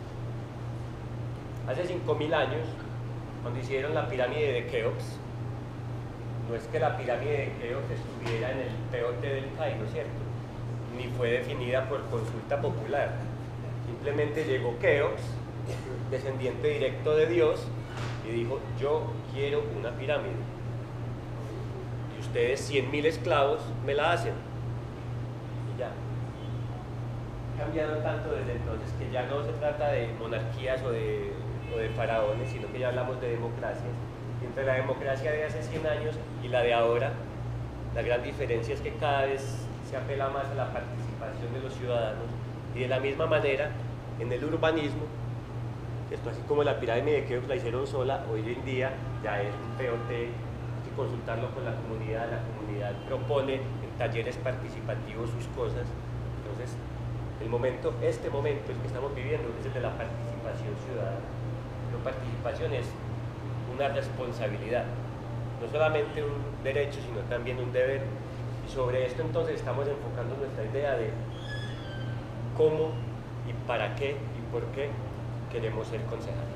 Hace cinco mil años, cuando hicieron la pirámide de Keops, no es que la pirámide de Keops estuviera en el peote del Cairo, ¿cierto? Ni fue definida por consulta popular. Simplemente llegó Keops, descendiente directo de Dios, y dijo, yo quiero una pirámide. Y ustedes, cien mil esclavos, me la hacen. Y ya. Ha cambiado tanto desde entonces que ya no se trata de monarquías o de, o de faraones, sino que ya hablamos de democracias. Y entre la democracia de hace cien años y la de ahora, la gran diferencia es que cada vez se apela más a la participación de los ciudadanos, y de la misma manera en el urbanismo, esto así como la pirámide de Keops la hicieron sola, hoy en día ya es un P O T, hay que consultarlo con la comunidad, la comunidad propone en talleres participativos sus cosas. Entonces el momento, este momento el que estamos viviendo es el de la participación ciudadana. La participación es una responsabilidad, no solamente un derecho, sino también un deber. Y sobre esto entonces estamos enfocando nuestra idea de cómo y para qué y por qué queremos ser concejales.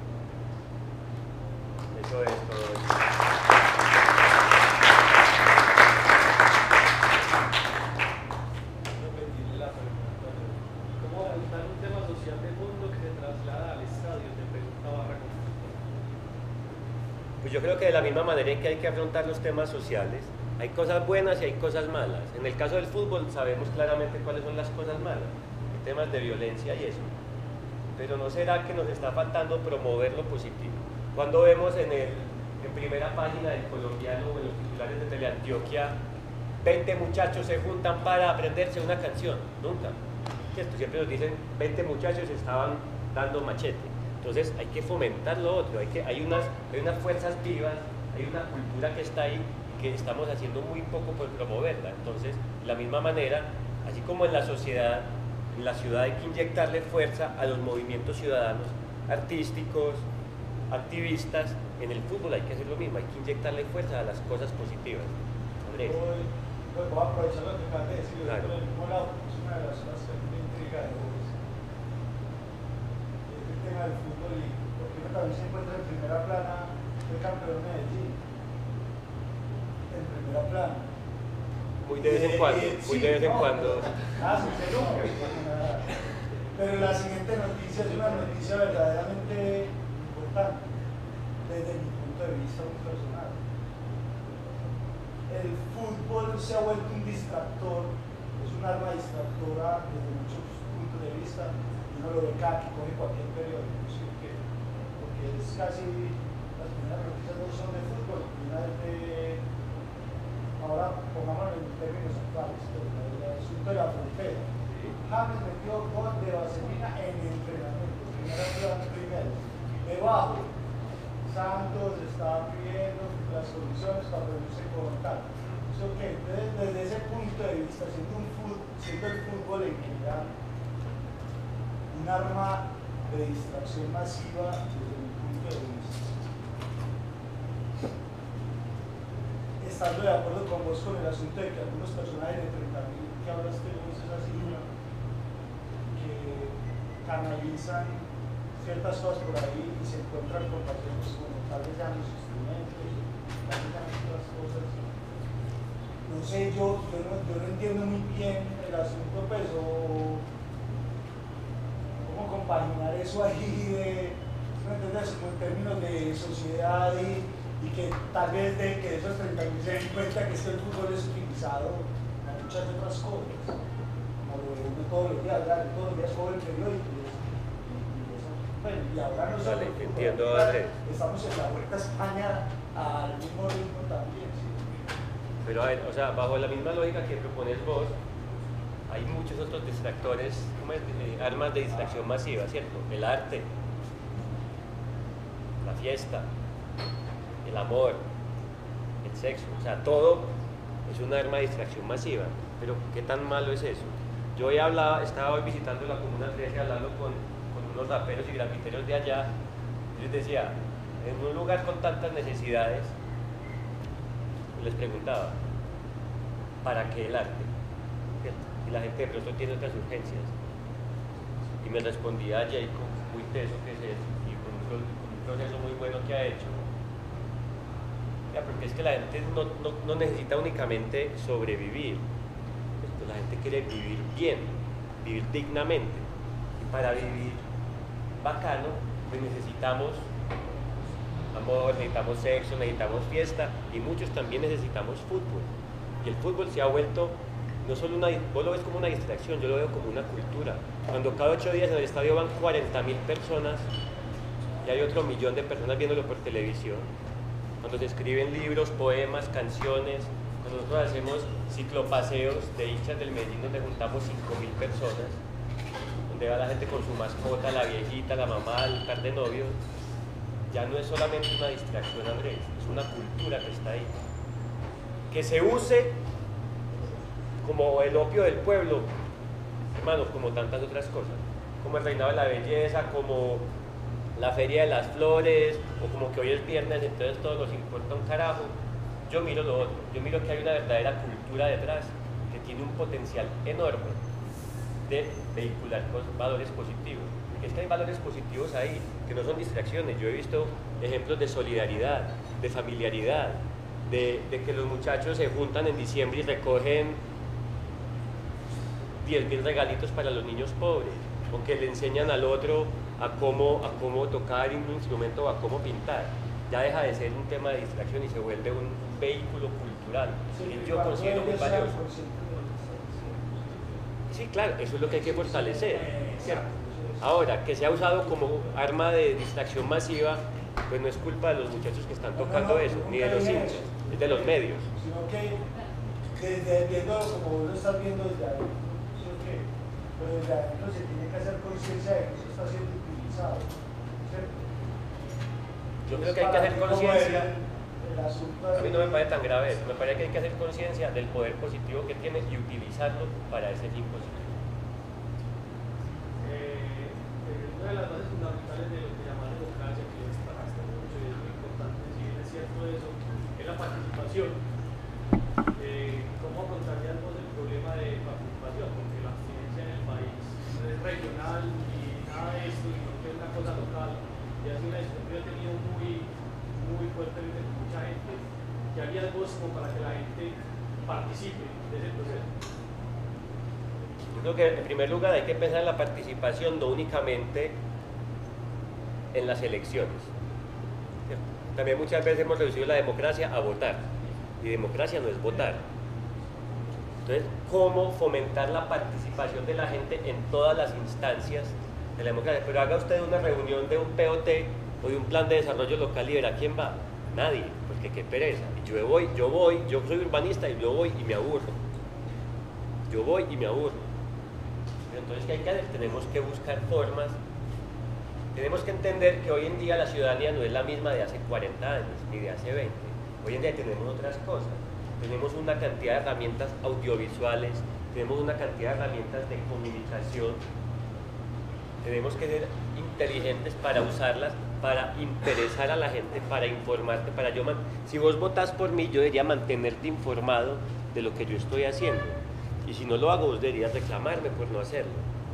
Eso es todo. ¿Cómo abordar un tema social de fondo que se traslada al estadio? Te preguntaba Barra. Pues yo creo que de la misma manera en que hay que afrontar los temas sociales, hay cosas buenas y hay cosas malas. En el caso del fútbol sabemos claramente cuáles son las cosas malas, hay temas de violencia y eso. Pero ¿no será que nos está faltando promover lo positivo? Cuando vemos en, el, en primera página del Colombiano o en los titulares de Teleantioquia, veinte muchachos se juntan para aprenderse una canción, nunca. Esto siempre nos dicen, veinte muchachos estaban dando machete. Entonces hay que fomentar lo otro, hay, que, hay, unas, hay unas fuerzas vivas, hay una cultura que está ahí que estamos haciendo muy poco por promoverla. Entonces, de la misma manera, así como en la sociedad, en la ciudad hay que inyectarle fuerza a los movimientos ciudadanos, artísticos, activistas, en el fútbol hay que hacer lo mismo, hay que inyectarle fuerza a las cosas positivas. Andrés. Voy, voy a aprovechar lo que acabas de decir, Claro. por el mismo lado, es una de las cosas que a mí me intriga de vos. Es el tema del fútbol y porque uno también se encuentra en primera plana el campeón de Medellín. En primera plana. Muy de vez en Eh, cuando, eh, muy sí, de vez en no, cuando. Ah, sí, se nunca. Pero la siguiente noticia es una noticia verdaderamente importante desde mi punto de vista muy personal. El fútbol se ha vuelto un distractor, es un arma distractora desde muchos puntos de vista. Uno lo ve cada que coge cualquier periódico, ¿sí? porque, porque es casi las primeras noticias no son de fútbol, una vez de, ahora pongámoslo en términos actuales, el asunto de la frontera. James metió gol de vaselina en entrenamiento, primera plana primero. Debajo, Santos estaba pidiendo las condiciones para reunirse con tal. So, okay, entonces, desde ese punto de vista, siendo, un fútbol, siendo el fútbol en que ya un arma de distracción masiva desde mi punto de vista. Estando de acuerdo con vos con el asunto de que algunos personajes de treinta mil que hablaste vos es así, que canalizan ciertas cosas por ahí y se encuentran con pacientes como tal vez ya los instrumentos, tal vez ya otras cosas. No sé, yo, yo, no, yo no entiendo muy bien el asunto, pues, o cómo compaginar eso ahí de, ¿me entiendes? Como en términos de sociedad y, y que tal vez de que esos treinta mil se den cuenta que este fútbol es utilizado en muchas otras cosas. Como lo de uno todos los días, ¿verdad? Todos los días cojo el periódico. Bueno, y ahora no solo, Vale, entiendo, Andrés. estamos en la Vuelta a España al mismo ritmo también, ¿sí? Pero a ver, o sea, bajo la misma lógica que propones vos, hay muchos otros distractores, ¿cómo es? Eh, armas de distracción masiva, ¿cierto? El arte, la fiesta, el amor, el sexo, o sea, todo es un arma de distracción masiva. Pero ¿qué tan malo es eso? Yo hoy hablaba, estaba hoy visitando la Comuna trece hablando con, con unos raperos y grafiteros de allá, y les decía, en un lugar con tantas necesidades, les preguntaba, ¿para qué el arte? ¿Cierto? Y la gente de pronto tiene otras urgencias. Y me respondía Jacob, muy teso que es él, y con un, con un proceso muy bueno que ha hecho. Ya, porque es que la gente no, no, no necesita únicamente sobrevivir, ¿cierto? La gente quiere vivir bien, vivir dignamente. Y para vivir bacano, pues necesitamos amor, necesitamos sexo, necesitamos fiesta y muchos también necesitamos fútbol. Y el fútbol se ha vuelto no solo una, vos lo ves como una distracción, yo lo veo como una cultura. Cuando cada ocho días en el estadio van cuarenta mil personas y hay otro millón de personas viéndolo por televisión, cuando se escriben libros, poemas, canciones, cuando nosotros hacemos ciclopaseos de hinchas del Medellín donde juntamos cinco mil personas, donde va la gente con su mascota, la viejita, la mamá, el par de novios, ya no es solamente una distracción, Andrés, es una cultura que está ahí. Que se use como el opio del pueblo, hermanos, como tantas otras cosas, como el reinado de la belleza, como la feria de las flores, o como que hoy es viernes, entonces todos nos importa un carajo. Yo miro lo otro, yo miro que hay una verdadera cultura detrás, que tiene un potencial enorme de vehicular valores positivos. Es que hay valores positivos ahí, que no son distracciones. Yo he visto ejemplos de solidaridad, de familiaridad, de, de que los muchachos se juntan en diciembre y recogen diez mil regalitos para los niños pobres, o que le enseñan al otro a cómo, a cómo tocar un instrumento o a cómo pintar. Ya deja de ser un tema de distracción y se vuelve un vehículo cultural, Sí, que yo considero muy valioso. De Sí, claro, eso es lo que hay que fortalecer, ¿cierto? Ahora, que se ha usado como arma de distracción masiva, pues no es culpa de los muchachos que están tocando no, no, eso, nunca ni de los dije hinchas, eso. es de los medios. Sino que desde viendo como vos lo estás viendo desde adentro, ¿sí o qué? Pero desde adentro se tiene que hacer conciencia de que eso está siendo utilizado. O Yo creo que hay que hacer conciencia. A mí no me parece tan grave eso, me parece que hay que hacer conciencia del poder positivo que tiene y utilizarlo para ese fin positivo. Eh, eh, una de las bases fundamentales de lo que llaman democracia, que destacaste mucho y es muy importante, si bien es cierto eso, es la participación. Eh, ¿Cómo afrontarías vos el problema de participación? Porque la abstinencia en el país no es regional y nada de esto, sino que es una cosa local y ha sido una discusión que ha tenido muy, muy fuertemente con mucha gente. ¿Qué harías vos como para que la gente participe de ese proceso? Yo creo que en primer lugar hay que pensar en la participación no únicamente en las elecciones. También muchas veces hemos reducido la democracia a votar, y democracia no es votar. Entonces, ¿cómo fomentar la participación de la gente en todas las instancias de la democracia? Pero haga usted una reunión de un P O T o de un plan de desarrollo local y verá quién va. Nadie, porque qué pereza. Y yo voy, yo voy, yo soy urbanista y yo voy y me aburro. Yo voy y me aburro. Entonces, ¿qué hay que hacer? Tenemos que buscar formas. Tenemos que entender que hoy en día la ciudadanía no es la misma de hace cuarenta años, ni de hace veinte. Hoy en día tenemos otras cosas. Tenemos una cantidad de herramientas audiovisuales, tenemos una cantidad de herramientas de comunicación. Tenemos que ser inteligentes para usarlas, para interesar a la gente, para informarte, para yo... Man... Si vos votás por mí, yo debería mantenerte informado de lo que yo estoy haciendo. Y si no lo hago, vos deberías reclamarme por no hacerlo.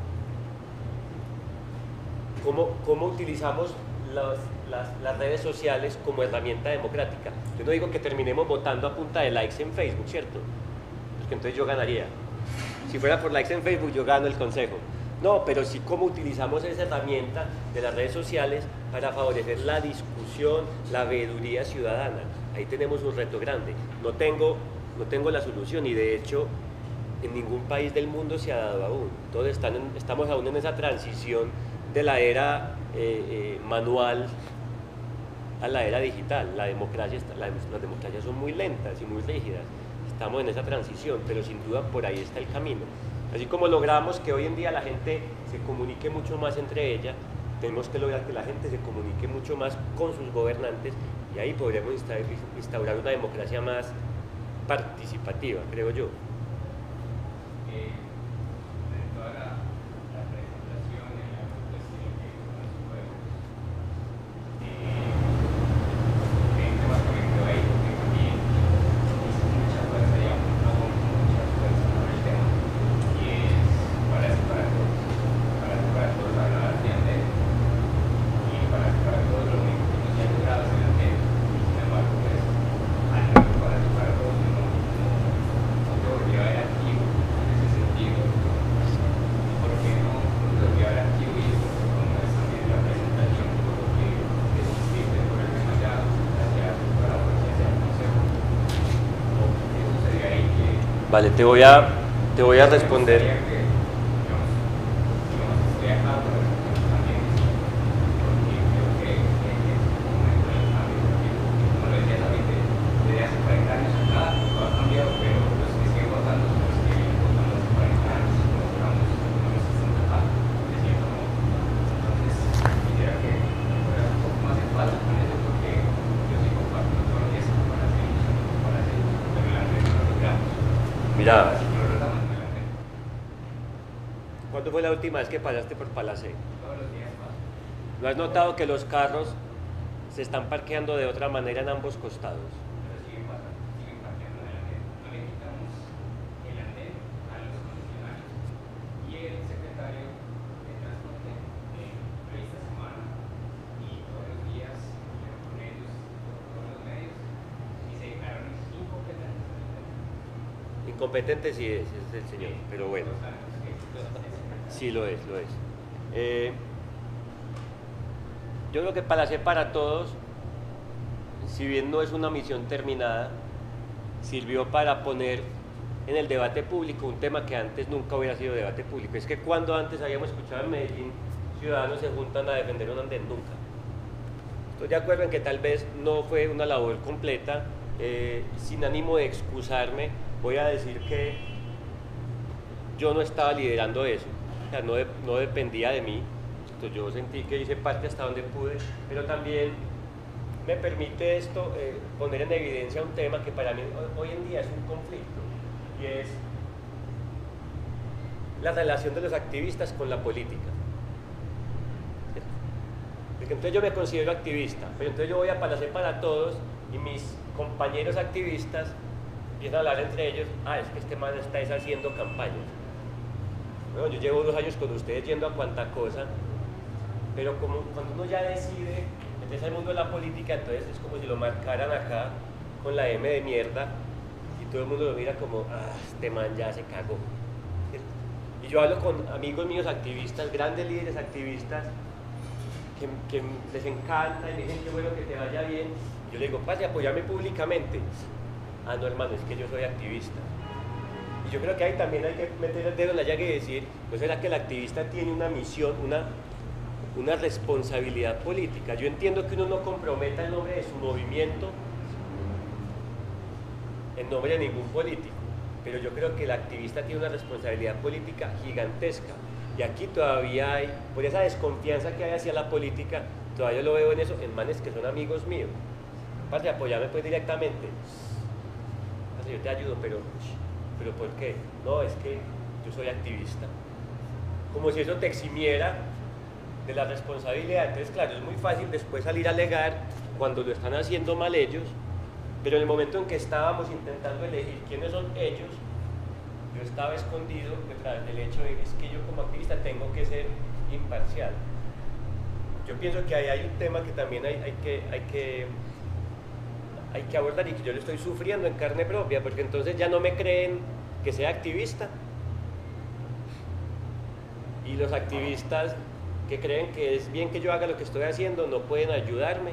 ¿Cómo, cómo utilizamos las, las, las redes sociales como herramienta democrática? Yo no digo que terminemos votando a punta de likes en Facebook, ¿cierto? Porque entonces yo ganaría. Si fuera por likes en Facebook, yo gano el consejo. No, pero sí cómo utilizamos esa herramienta de las redes sociales para favorecer la discusión, la veeduría ciudadana. Ahí tenemos un reto grande. No tengo, no tengo la solución y de hecho en ningún país del mundo se ha dado aún. Todos están en, estamos aún en esa transición de la era eh, eh, manual a la era digital. La democracia está, la, las democracias son muy lentas y muy rígidas. Estamos en esa transición, pero sin duda por ahí está el camino. Así como logramos que hoy en día la gente se comunique mucho más entre ella, tenemos que lograr que la gente se comunique mucho más con sus gobernantes y ahí podremos instaurar una democracia más participativa, creo yo. Eh, de toda la, la presentación y la propuesta que nos podemos eh, básicamente ahí porque también hizo mucha fuerza y aún no mucha fuerza sobre el tema y es para eso para todos para eso para todos hablar de Andén y para eso para todos lo único que no se ha logrado es el Andén y sin embargo pues al menos para eso para todos no, no, no se volvió a ver activo en ese sentido porque no, no se volvió a ver activo y eso como es también la presentación por lo que desististe por el tema ya hacia para la presencia del consejo o qué sucedió ahí que Vale, te voy a, te voy a responder. Mira, ¿cuándo fue la última vez que pasaste por Palacé? ¿No has notado que los carros se están parqueando de otra manera en ambos costados? Incompetente sí es, es el señor, pero bueno, sí lo es, lo es. Eh, yo creo que Palacé para Todos, si bien no es una misión terminada, sirvió para poner en el debate público un tema que antes nunca hubiera sido debate público. Es que cuando antes habíamos escuchado en Medellín, ciudadanos se juntan a defender un andén, nunca. Estoy de acuerdo en que tal vez no fue una labor completa, eh, sin ánimo de excusarme, voy a decir que yo no estaba liderando eso, o sea, no, de, no dependía de mí, listo, yo sentí que hice parte hasta donde pude, pero también me permite esto eh, poner en evidencia un tema que para mí hoy en día es un conflicto, y es la relación de los activistas con la política. Porque entonces yo me considero activista, pero entonces yo voy a Palacé para Todos y mis compañeros activistas empiezan a hablar entre ellos, ah, es que este man está haciendo campañas. Bueno, yo llevo dos años con ustedes yendo a cuanta cosa, pero como cuando uno ya decide meterse al mundo de la política, entonces es como si lo marcaran acá con la M de mierda y todo el mundo lo mira como, ah, este man ya se cagó. Y yo hablo con amigos míos activistas, grandes líderes activistas, que, que les encanta y me dicen qué bueno que te vaya bien. Y yo le digo, pase, apoyarme públicamente. Ah, no, hermano, es que yo soy activista. Y yo creo que ahí también hay que meter el dedo en la llaga y decir, ¿no será que el activista tiene una misión, una, una responsabilidad política? Yo entiendo que uno no comprometa el nombre de su movimiento en nombre de ningún político, pero yo creo que el activista tiene una responsabilidad política gigantesca. Y aquí todavía hay, por esa desconfianza que hay hacia la política, todavía lo veo en eso, en manes que son amigos míos. Parce, apoyarme pues directamente. Parce, yo te ayudo, pero, pero ¿por qué? No, es que yo soy activista. Como si eso te eximiera de la responsabilidad. Entonces, claro, es muy fácil después salir a alegar cuando lo están haciendo mal ellos, pero en el momento en que estábamos intentando elegir quiénes son ellos, yo estaba escondido detrás del hecho de que es que yo como activista tengo que ser imparcial. Yo pienso que ahí hay un tema que también hay, hay, que, hay, que, hay que abordar y que yo lo estoy sufriendo en carne propia, porque entonces ya no me creen que sea activista. Y los activistas que creen que es bien que yo haga lo que estoy haciendo no pueden ayudarme.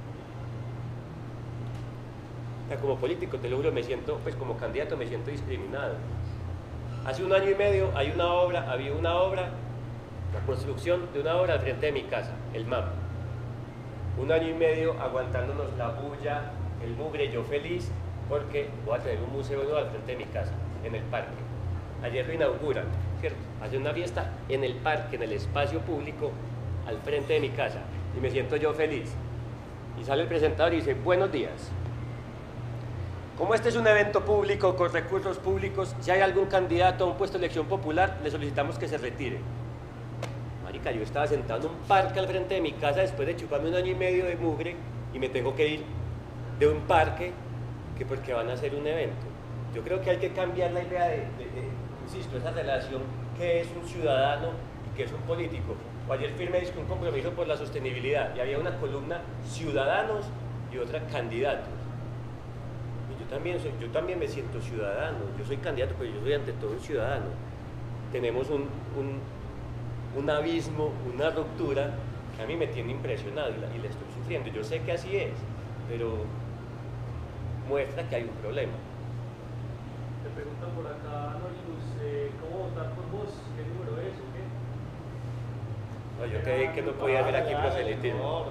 O sea, como político, te lo juro, me siento, pues como candidato me siento discriminado. Hace un año y medio hay una obra, había una obra, la construcción de una obra al frente de mi casa, el M A M. Un año y medio aguantándonos la bulla, el mugre, yo feliz, porque voy a tener un museo nuevo al frente de mi casa, en el parque. Ayer lo inauguran, ¿cierto? Hacen una fiesta en el parque, en el espacio público, al frente de mi casa, y me siento yo feliz. Y sale el presentador y dice, buenos días. Como este es un evento público con recursos públicos, si hay algún candidato a un puesto de elección popular, le solicitamos que se retire. Marica, yo estaba sentado en un parque al frente de mi casa después de chuparme un año y medio de mugre y me tengo que ir de un parque que porque van a hacer un evento. Yo creo que hay que cambiar la idea de, de, de insisto, esa relación que es un ciudadano y que es un político. O ayer firmé un compromiso por la sostenibilidad y había una columna ciudadanos y otra candidatos. También soy, yo también me siento ciudadano, yo soy candidato, pero yo soy ante todo un ciudadano. Tenemos un, un, un abismo, una ruptura que a mí me tiene impresionado y la, y la estoy sufriendo. Yo sé que así es, pero muestra que hay un problema. Te preguntan por acá, Nolibus, eh, ¿cómo votar por vos? ¿Qué número es o qué? No, yo te dije que no podía hacer aquí proselitismo.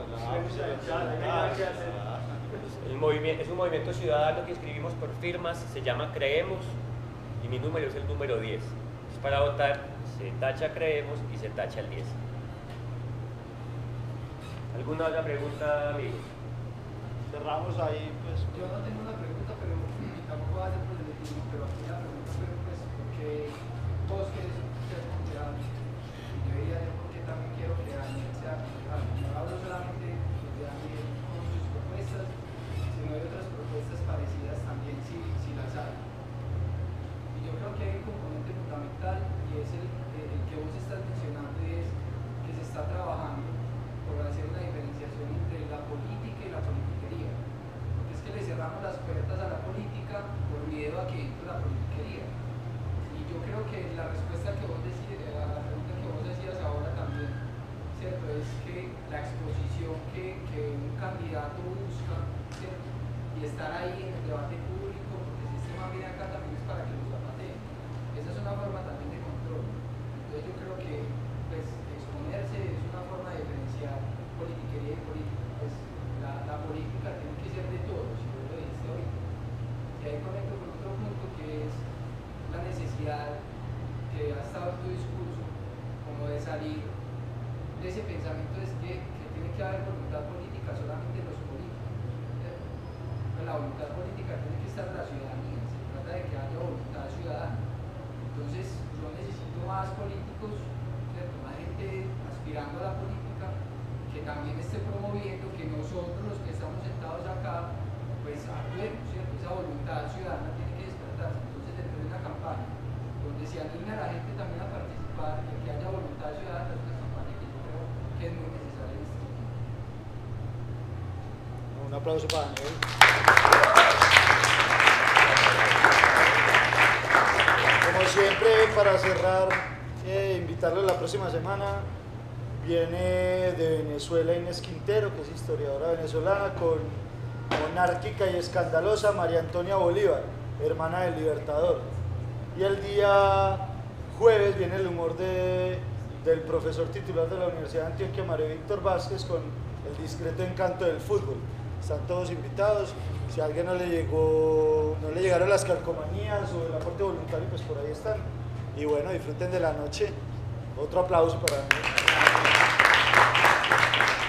El movimiento, es un movimiento ciudadano que escribimos por firmas, se llama Creemos y mi número es el número diez. Es para votar, se tacha Creemos y se tacha el diez. ¿Alguna otra pregunta, amigos? Cerramos ahí, pues. Yo no tengo una pregunta, pero tampoco va a ser proselitismo, pero aquí la pregunta fue, pues, porque vos querés ser considerado. Y yo diría, yo porque también quiero que Daniel sea considerado. No hablo solamente de Daniel con sus propuestas, sino de otras propuestas parecidas también, si, si las hay. Y yo creo que hay un componente fundamental y es el, el que vos estás mencionando, y es que se está trabajando por hacer una diferenciación entre la política y la politiquería. Porque es que le cerramos las puertas a la política por miedo a que entre la politiquería. Y yo creo que la respuesta que vos decís, a la pregunta que vos decías ahora también, ¿cierto? Es que la exposición que, que un candidato busca, ¿cierto? Y estar ahí en el debate público, porque el sistema viene acá también es para que los zapateen. Esa es una forma también de control. Entonces yo creo que pues, exponerse es una forma de diferenciar politiquería y política. Pues, la, la política tiene que ser de todos, si vos lo dijiste ahorita. Y ahí conecto con otro punto que es la necesidad que ha estado en tu discurso, como de salir de ese yo necesito más políticos, ¿cierto? Más gente aspirando a la política, que también esté promoviendo que nosotros los que estamos sentados acá, pues actuemos, ¿cierto? Esa voluntad ciudadana tiene que despertarse. Entonces, dentro de una campaña donde se anime a la gente también a participar y que haya voluntad ciudadana, es una campaña que yo creo que es muy necesaria en este momento. Un aplauso para Daniel. Como siempre, para cerrar, eh, invitarlos la próxima semana. Viene de Venezuela Inés Quintero, que es historiadora venezolana, con monárquica y escandalosa María Antonia Bolívar, hermana del Libertador. Y el día jueves viene el humor de, del profesor titular de la Universidad de Antioquia, Mario Víctor Vázquez, con el discreto encanto del fútbol. Están todos invitados. Si a alguien no le llegó, no le llegaron las calcomanías o el aporte voluntario, pues por ahí están. Y bueno, disfruten de la noche. Otro aplauso para mí.